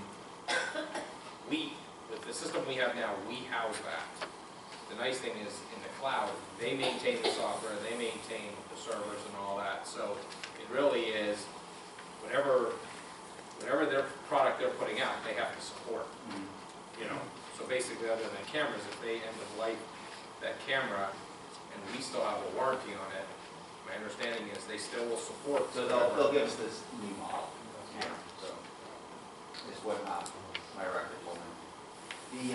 with the system we have now, we house that. The nice thing is in the cloud, they maintain the software, they maintain the servers and all that. So it really is whatever their product they're putting out, they have to support. You know, so basically, other than cameras, if they end of life that camera and we still have a warranty on it, my understanding is they still will support. So they'll give us this new model. Yeah. So is what my record told me.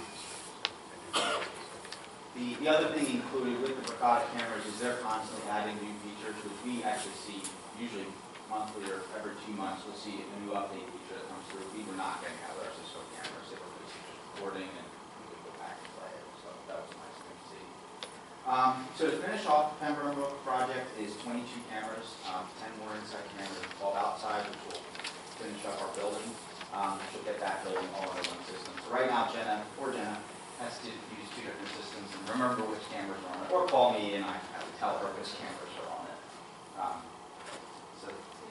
The other thing included with the Verkada cameras is they're constantly adding new features, which we actually see usually monthly or every 2 months. We'll see a new update feature that comes through. We were not getting out of our Cisco cameras. They were just recording and we could go back and play it. So that was a nice thing to see. So to finish off the Pembroke project is 22 cameras, 10 more inside cameras, 12 outside, which will finish up our building. She'll get that building all under one system. So right now, poor Jenna, has to use 2 different systems and remember which cameras are on it, or call me and I would tell her which cameras are on it. So,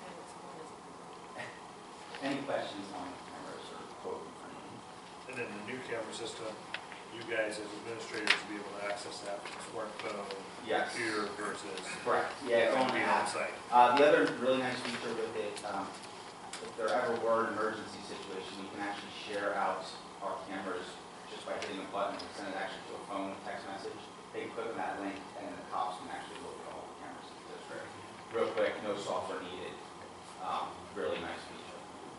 any questions on cameras or quote? And then the new camera system, you guys as administrators will be able to access that from smartphone, Yes. computer versus Correct. Yeah, it's on being on site. The other really nice feature with it, if there ever were an emergency situation, we can actually share out our cameras just by hitting a button and send it actually to a phone text message. They click on that link and the cops can actually look at all the cameras in the district. Real quick, no software needed. Really nice feature.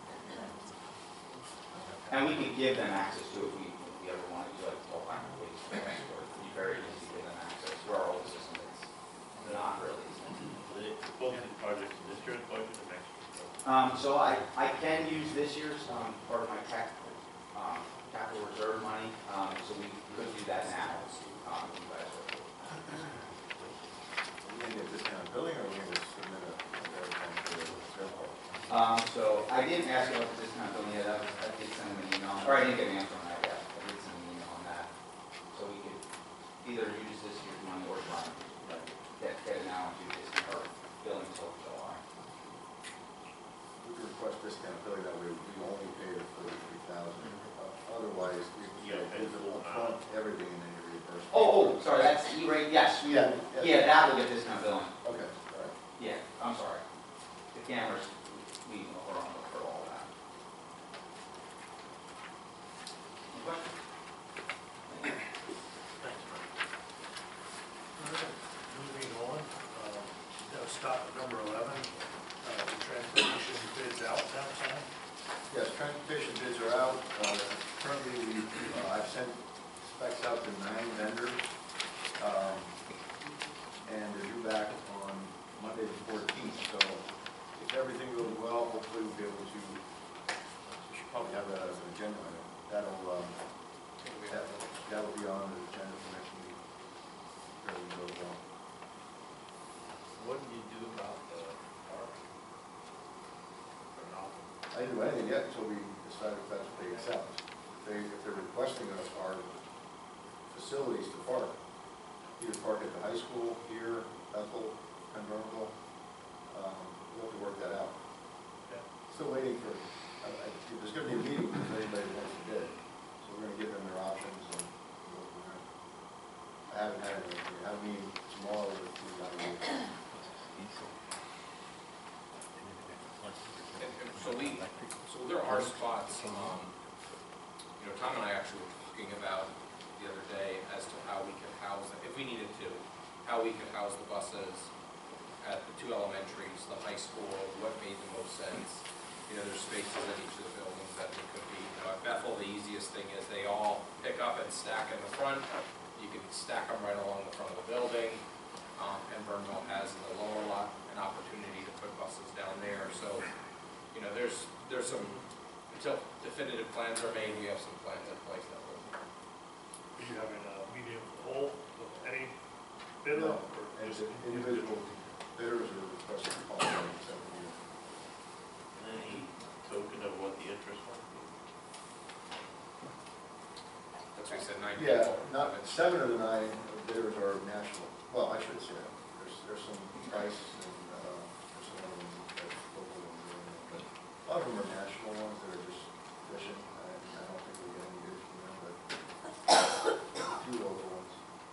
And we could give them access to it if we ever wanted to, like all kinds of ways. It would be very easy to give them access to our old system. It's not really easy. Both the projects in this year's budget or next year's budget? So I can use this year's part of my capital reserve money, so we could do that now. You guys are cool. Are we going to get discounted billing or are we going to submit a verifying for the sales part? So I didn't ask about the discount billing yet. I did send them an email, or I didn't get an answer on that yet. I did send an email on that. So we could either use this year's money or try and get it now and do discount or billing until July. We could request discounted billing that way. We only pay the 43,000. Otherwise, we pay the upfront everything and then you reimburse. Oh, sorry, that's E-rate, yes. Yeah. Yeah, that will get discount billing. Okay, all right. Yeah, I'm sorry. The cameras, we are on for all of that. Any questions? Thanks, Mike. All right, moving on, stop at number 11, the transportation bids out now, Sam? Yes, transportation bids are out. Currently, I've sent specs out to 9 vendors. And they're due back on Monday the 14th. So if everything goes well, hopefully we'll be able to, we should probably have that as an agenda item. That'll be on the agenda for next week. If everything goes well. What do you do about the park? Or not? I didn't do anything yet until we decided if that's what they accept. If they're requesting us our facilities to park, either park at the high school, here, Bethel, Pembroke, we'll have to work that out. Okay. Still waiting for, there's going to be a meeting with anybody who wants to bid. So we're going to give them their options and go from there. I haven't had anything. I have a meeting tomorrow with the evaluation. So there are spots, Tom and I actually were talking about the other day as to how we could house, if we needed to, how we could house the buses at the 2 elementaries, the high school, what made the most sense. there's spaces in each of the buildings that it could be. At Bethel, the easiest thing is they all pick up and stack in the front. You can stack them right along the front of the building. And Burnwell has in the lower lot an opportunity to put buses down there. So, there's some, until definitive plans are made, we have some plans in place that will. Are you having a medium poll with any bidder? No, Or and just individual bidders are requesting all items every year. Any token of what the interest might be? That's what we said, 9 Yeah, people. not, 7 of the 9 bidders are national. Well, I should say that. There's some price and there's some of them that's local ones. But a lot of them are national ones that are just fishing. I don't think we get any bids from them, but a few local ones.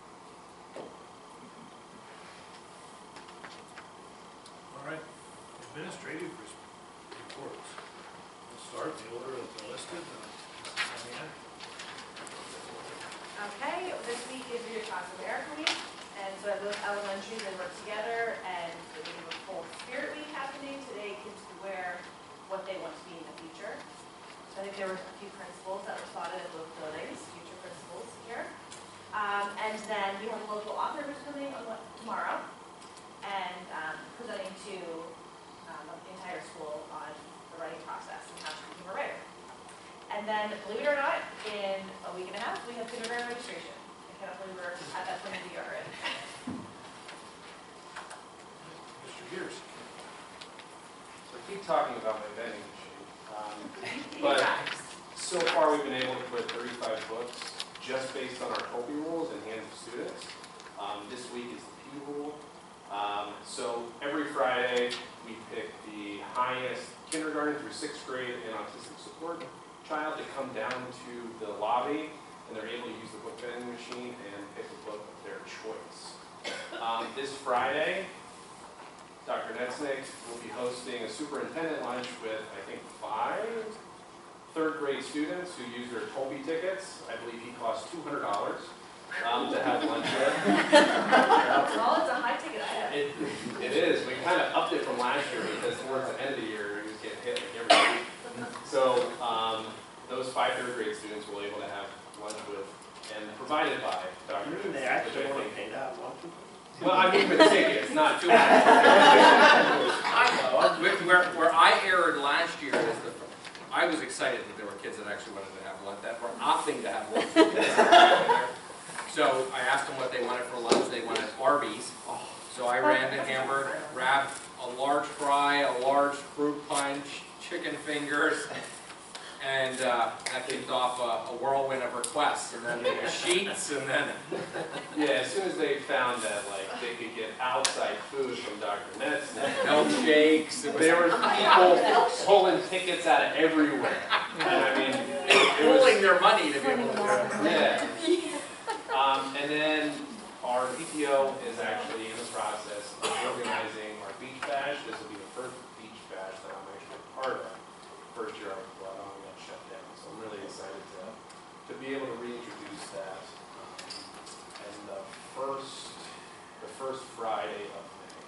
All right, administrative reports. We'll start the order of the listed. Okay, this week is Reader Class America Week, and so both elementaries they work together, and we have a full Spirit Week happening. Today, kids could wear what they want to be in the future. So I think there were a few principals that were spotted at both buildings, future principals here. And then we have a local author who's coming tomorrow, and presenting to the entire school on the writing process and how to become a writer. And then, believe it or not, in a week and a half, we have kindergarten registration. I cannot believe we're at that point of the year already. Mr. Gears. So keep talking about my vending machine. But so far we've been able to put 35 books just based on our Tulpe rules in hands of students. This week is the P rule. So every Friday we pick the highest kindergarten through 6th grade and autistic support child to come down to the lobby, and they're able to use the book vending machine and pick a book of their choice. This Friday, Dr. Netznick will be hosting a superintendent lunch with, I think, 5 3rd grade students who use their Tulpe tickets. I believe he costs $200 to have lunch with. Well, it's a high ticket item. It is. We kind of upped it from last year because towards the end of the year, he was getting hit like every week. So those 5 3rd grade students will be able to have lunch with and provided by Dr. You mean they actually want to pay that lunch? Well, I mean with tickets, not $200. Where I erred last year is I was excited that there were kids that actually wanted to have lunch, that were opting to have lunch. So I asked them what they wanted for lunch. They wanted Arby's. So I ran to Hamburg, grabbed a large fry, a large fruit punch, chicken fingers, and that kicked off a whirlwind of requests. And then there were sheets, and then... Yeah, as soon as they found that they could get outside food from Dr. Netznick, milkshakes. There were people pulling tickets out of everywhere. And I mean, it was pulling their money to be able to do it. Yeah. And then our PTO is actually in the process of organizing our beach bash. This will be the first beach bash that I'm actually part of. First year I got shut down, so I'm really excited to be able to reintroduce that. And the first Friday of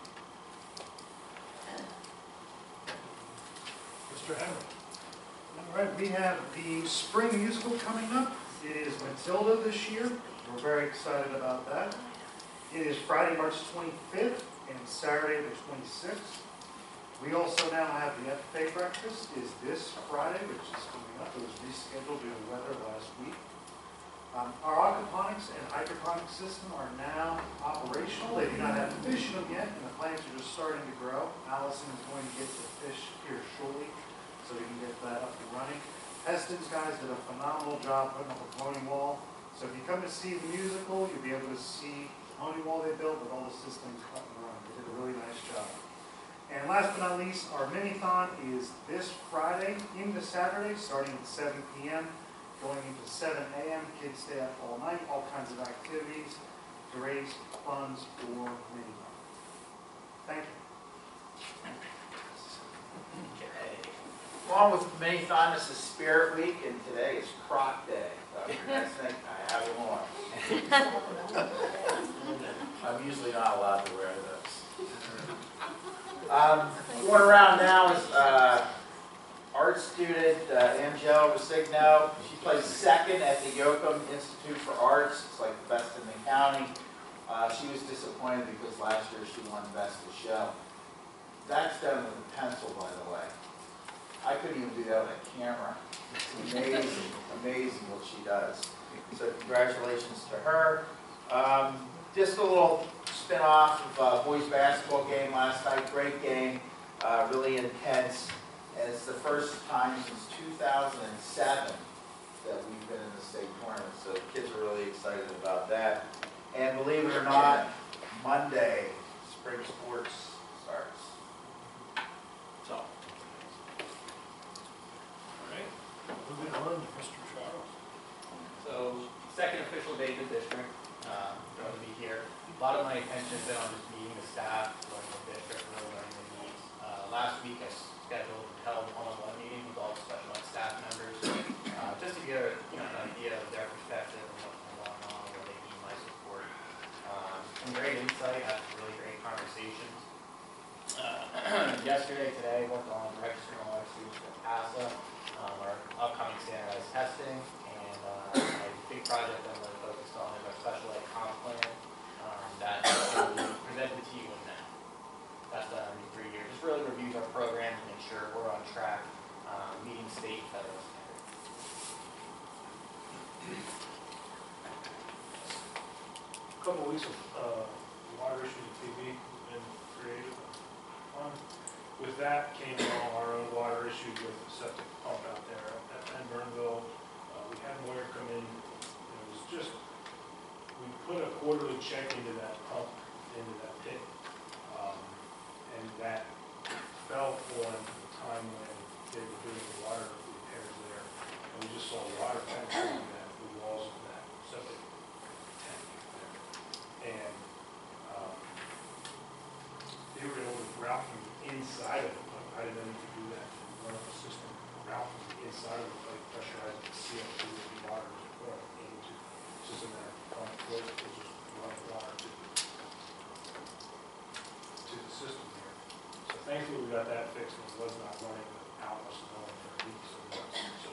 May. Mr. Henry. All right, we have the spring musical coming up. It is Matilda this year. We're very excited about that. It is Friday, March 25th and Saturday, the 26th. We also now have the FFA breakfast is this Friday, which is coming up. It was rescheduled due to weather last week. Our aquaponics and hydroponics system are now operational. They do not have fish in them yet, and the plants are just starting to grow. Allison is going to get the fish here shortly, so we can get that up and running. Heston's guys did a phenomenal job putting up a pony wall. So if you come to see the musical, you'll be able to see the pony wall they built with all the systems up and running. They did a really nice job. And last but not least, our mini-thon is this Friday into Saturday, starting at 7 p.m., going into 7 a.m. Kids stay up all night, all kinds of activities to raise funds for mini-thon. Thank you. Along with Mini-thon, this is Spirit Week, and today is Croc Day. Dr. Netznick, I have them on. I'm usually not allowed to wear this. Going around now is art student, Angela Rosigno. She plays second at the Yoakum Institute for Arts. It's like the best in the county. She was disappointed because last year she won Best of Show. That's done with a pencil, by the way. I couldn't even do that with a camera. It's amazing, amazing what she does. So congratulations to her. Just a little spin-off of boys basketball game last night. Great game, really intense. And it's the first time since 2007 that we've been in the state tournament. So the kids are really excited about that. And believe it or not, Monday, spring sports starts. So. All right, moving on, Mr. Charles. So, second official day in the district, going to be here. A lot of my attention has been on just meeting the staff, learning the district, really learning the needs. Last week I scheduled and held one-on-one meeting with all the special ed staff members, just to get an idea of their perspective and what's been going on, where they need my support. Some great insight, had some really great conversations. Yesterday, today, worked on registering all our students for CASA, our upcoming standardized testing, and a big project I'm really focused on is our special ed comp plan that will be presented to you in May. That's done every 3 years. Just really reviews our program to make sure we're on track, meeting state and federal standards. A couple of weeks of water issues at TV has been created. With that came along our own water issue with the septic pump out there at Penn Burnville. We had water come in. It was just, we put a quarterly check into that pump, into that pit. And that fell on the time when they were doing the water repairs there. And we just saw water penetrating the walls of that septic tank there. And they were able to route from inside of the pipe. I didn't know you could do that. Run up a system, route from the inside of the pipe, pressurize the CO2 of the water is pouring into the system that pump flows, which is running water to the system here. So thankfully we got that fixed and it was not running without us knowing for weeks and months. So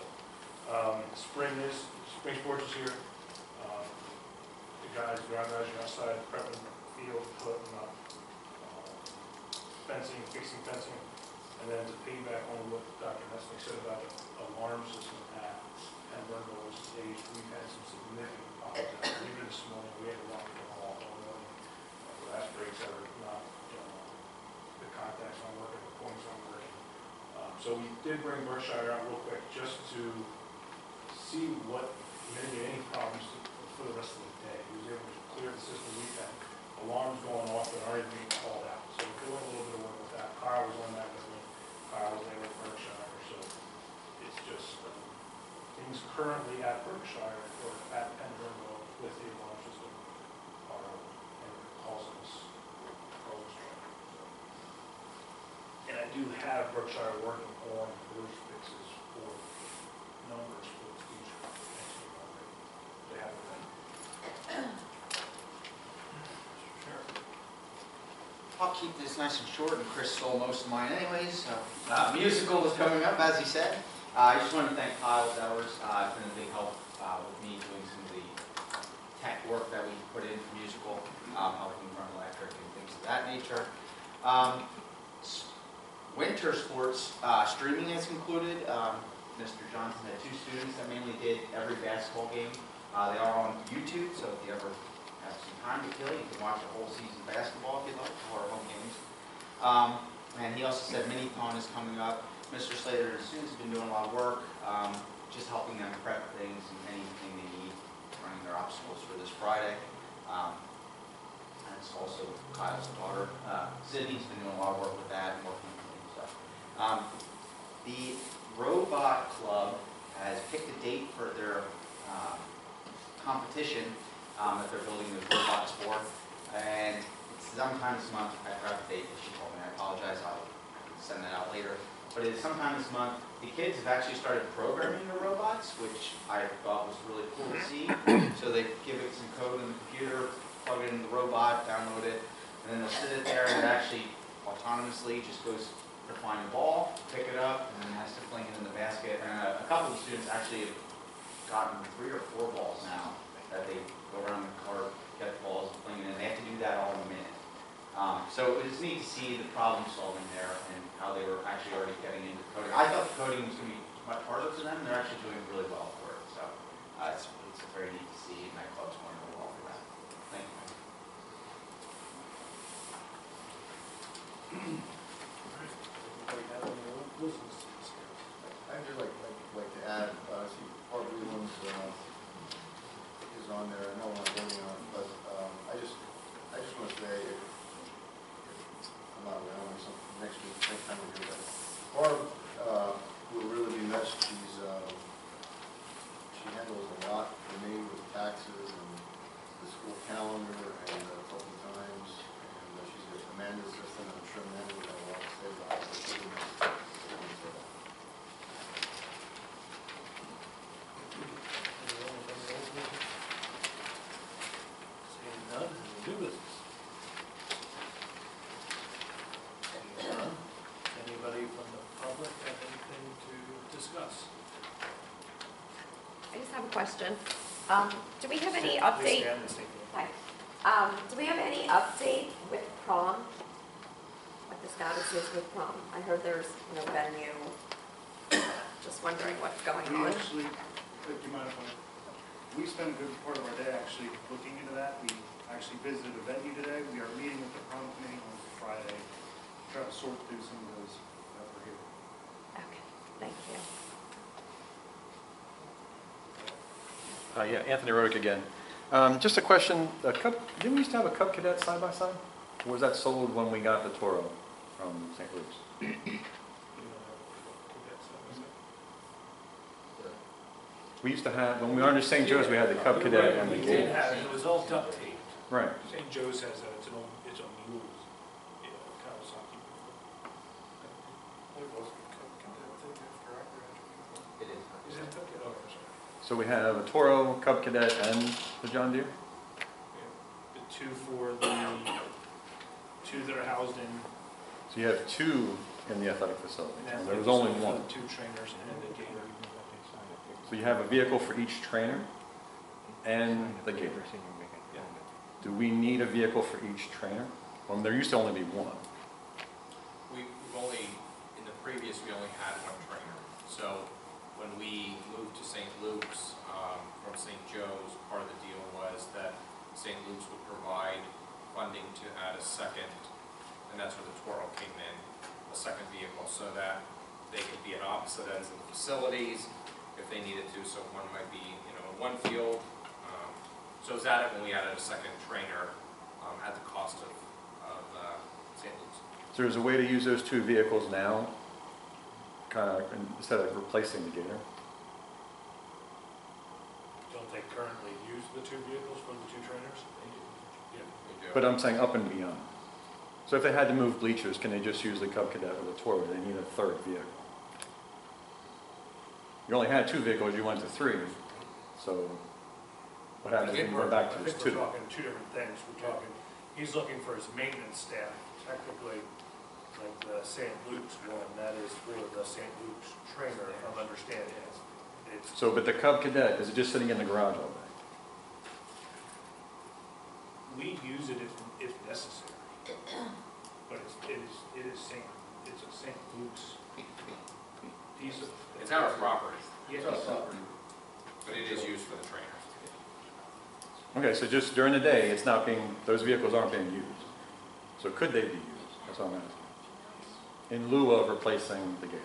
spring sports is here. The guys are outside prepping the field, putting up fencing, fixing fencing, and then to piggyback on what Dr. Nesnick said about the alarm system at Penn Burnville was staged, we've had some significant problems. Even this morning, we had a lot of all morning. Glass breaks that are not, the contacts aren't working, the points aren't working. So we did bring Berkshire out real quick just to see what mitigate any problems for the rest of the day. He was able to clear the system. We've had alarms going off that aren't even being called out. So we're doing a little bit of work with that. Kyle was on that with me. Kyle was there with Berkshire. So it's just things currently at Berkshire or at Penn Burnville with the alarm system are causing us trouble. And I do have Berkshire working on those fixes for numbers for the future next week already. They have it. I'll keep this nice and short, and Chris stole most of mine anyways. So, musical is coming up, as he said. I just want to thank Kyle Zellers. It's been a big help with me doing some of the tech work that we put in for musical, helping run electric and things of that nature. Winter sports streaming is concluded. Mr. Johnson had 2 students that mainly did every basketball game. They are on YouTube, so if you ever have some time to kill, you can watch a whole season of basketball if you'd like, or home games. And he also said Mini-Con is coming up. Mr. Slater and his students have been doing a lot of work, just helping them prep things and anything they need, running their obstacles for this Friday. And it's also Kyle's daughter. Sydney's been doing a lot of work with that and working with things. So, the Robot Club has picked a date for their competition that they're building those robots for, and it's sometime this month. I forgot the date that she told me. I apologize. I can send that out later. But it is sometime this month. The kids have actually started programming the robots, which I thought was really cool to see. So they give it some code in the computer, plug it in the robot, download it, and then they'll sit it there and it actually autonomously just goes to find the ball, pick it up, and then has to fling it in the couple of students actually have gotten 3 or 4 balls now, that they go around the court, get balls, and fling it in. They have to do that all in a minute. So it was neat to see the problem solving there and how they were actually already getting into coding. I thought the coding was going to be much harder for them, and they're actually doing really well for it. So it's very neat to see, and my club's going really well for that. Thank you. Anybody have any other business to discuss? I'd just like to add, see, Barbara Leland's is on there. I know I'm not voting on it, but I just want to say, if I'm not around, next week, next time we do that, Barb will really be missed. She handles a lot for me with taxes and the school calendar and Fulton Times, and she's a Amanda's assistant. I'm sure Amanda will have a lot to say about it. But she'll be missed. Seeing none, any new business? Seeing none, anybody from the public have anything to discuss? I just have a question. Do we have any Please update? stand and state your name. Hi. Do we have any update with prom? What the status is with prom? I heard there's no venue. Just wondering what's going We on. actually, do you mind if we spent a good part of our day actually looking into that. We actually visited a venue today. We are meeting with the prom committee on Friday, trying to sort through some of those that were here. Okay, thank you. Yeah, Anthony Rodick again. Just a question, didn't we used to have a Cub Cadet side-by-side? Or was that sold when we got the Toro from St. Luke's? We used to have, when we were under St. Joe's, we had the Cub Cadet and the We did Gator. have, it was all duct taped. Right. St. Joe's has that, it's on mules. Yeah, Kawasaki. It was It is. Is it Cub Cadet? Oh, I'm sorry. So we have a Toro, Cub Cadet, and the John Deere? The two that are housed in. So you have 2 in the athletic facility, And and there was only for one. the 2 trainers and the gator. So you have a vehicle for each trainer and the Gator. Yeah. Do we need a vehicle for each trainer? Well, there used to only be one. We've only, in the previous, we only had 1 trainer. So when we moved to St. Luke's from St. Joe's, part of the deal was that St. Luke's would provide funding to add a second, and that's where the Toro came in, a second vehicle, so that they could be at opposite ends of the facilities if they needed to. So one might be, in one field. So it was added when we added a second trainer at the cost of St. Luke's. So there's a way to use those 2 vehicles now, kind of instead of replacing the Gator? Don't they currently use the 2 vehicles for the 2 trainers? Yeah. We do. But I'm saying up and beyond. So if they had to move bleachers, can they just use the Cub Cadet or the Toro? Do they need a 3rd vehicle? You only had 2 vehicles, you went to 3. So what happens when you go back to I just think 2? we're talking 2 different things. We're talking, he's looking for his maintenance staff, technically, like the St. Luke's one, that is for the St. Luke's trainer, if I'm understanding it. It's, So, but the Cub Cadet, is it just sitting in the garage all day? we use it if necessary. But it is St. It's a St. Luke's piece of. It's our property, Yes. but it is used for the trainers. Okay, so just during the day, it's not being, those vehicles aren't being used. So could they be used? That's what I'm asking. In lieu of replacing the Gator.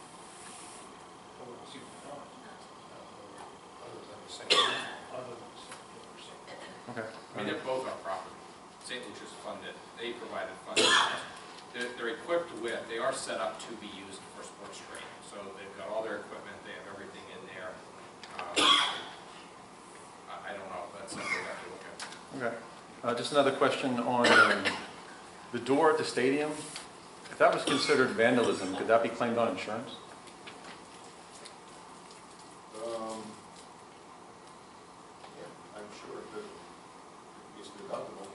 Okay. I mean, they're both our property. St. Luke's funded, they provided funding. They're equipped with, they are set up to be used for sports training. So they've got all their equipment, they have everything in there. I don't know, that's something we have to look at. Okay. Just another question on the door at the stadium. If that was considered vandalism, could that be claimed on insurance? Yeah, I'm sure it could. It's deductible.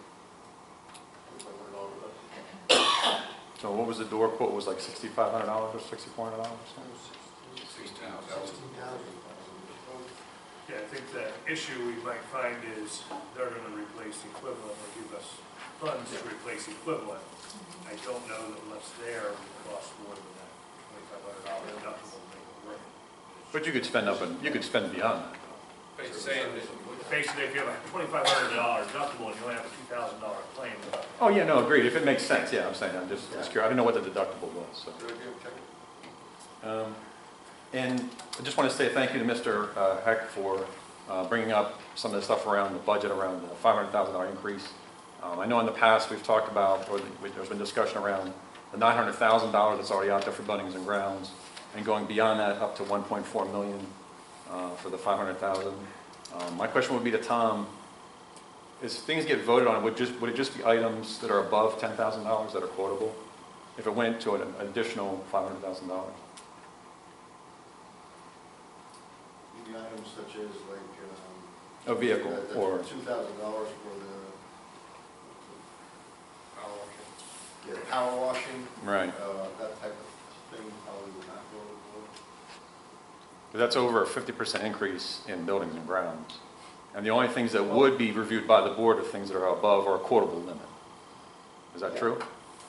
So what was the door quote? Was like $6,500 or $6,400 or something? Yeah, I think the issue we might find is they're gonna replace the equivalent, or give us funds to replace the equivalent. I don't know that what's there would cost more than that $2,500 deductible to make it work. But you could spend you could spend beyond that. But he's saying that Basically, if you have a $2,500 deductible and you only have a $2,000 claim. Oh, yeah, no, agreed. If it makes sense, yeah, I'm saying, I'm just curious. I didn't know what the deductible was, so. And I just want to say thank you to Mr. Heck for bringing up some of the stuff around the budget, around the $500,000 increase. I know in the past we've talked about, or there's been discussion around the $900,000 that's already out there for buildings and grounds, and going beyond that up to $1.4 million for the $500,000. My question would be to Tom, as things get voted on, would it just be items that are above $10,000 that are quotable? If it went to an additional $500,000? The items such as like. A vehicle or. $2,000 for the power washing. Right. That type of thing probably would not go overboard. But that's over a 50% increase in buildings and grounds. And the only things that would be reviewed by the board are things that are above our quotable limit. Is that true?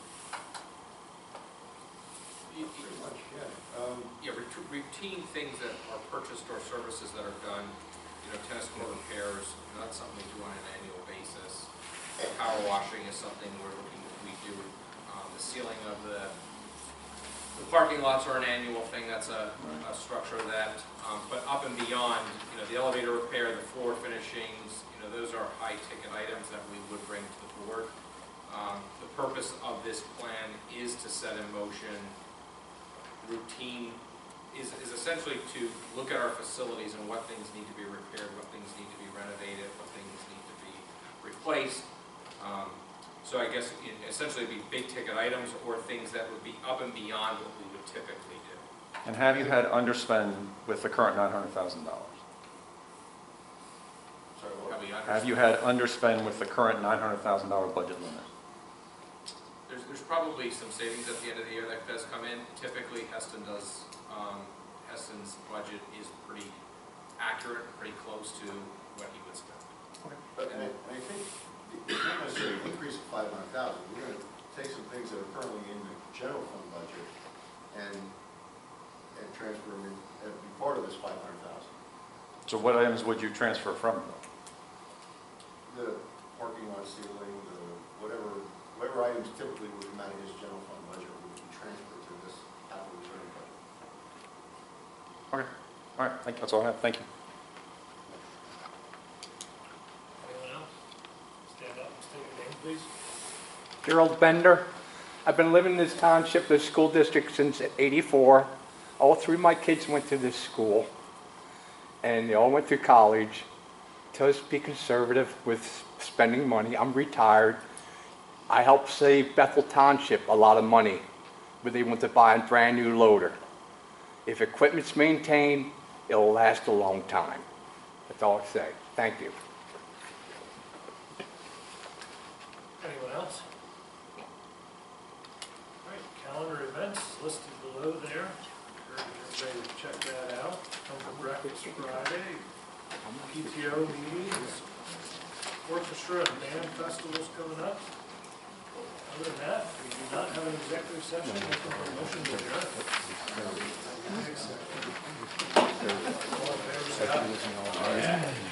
Pretty much, yeah. Yeah, routine things that are purchased or services that are done, tennis court repairs, that's something we do on an annual basis. Power washing is something we do. The sealing of the parking lots are an annual thing, that's a structure of that. But up and beyond, the elevator repair, the floor finishings, those are high-ticket items that we would bring to the board. The purpose of this plan is to set in motion routine, is essentially to look at our facilities and what things need to be repaired, what things need to be renovated, what things need to be replaced. So I guess essentially it'd be big-ticket items or things that would be up and beyond what we would typically do. And have you had underspend with the current $900,000? Have you had underspend with the current $900,000 budget limit? There's probably some savings at the end of the year that does come in. Typically, Heston's budget is pretty accurate, pretty close to what he would spend. Okay. But I think it's not necessarily an increase of $500,000. We're going to take some things that are currently in the general fund budget and transfer them in, and be part of this $500,000. So what items would you transfer from? The parking lot ceiling, whatever items typically would come out of his general fund budget would be transferred to this capital reserve budget. Okay. All right. That's all I have. Thank you. Anyone else? Stand up and state your name, please. Gerald Bender. I've been living in this township, this school district, since '84. All three of my kids went to this school, and they all went through college. Just be conservative with spending money. I'm retired. I helped save Bethel Township a lot of money, but they went to buy a brand new loader. If equipment's maintained, it'll last a long time. That's all I say. Thank you. Anyone else? All right, calendar events listed below there. Encourage everybody to check that out. Come to breakfast Friday, PTO meetings, orchestra and band festivals coming up. Other than that, we do not have an executive session. Looking for a motion to adjourn. All in favor, say aye.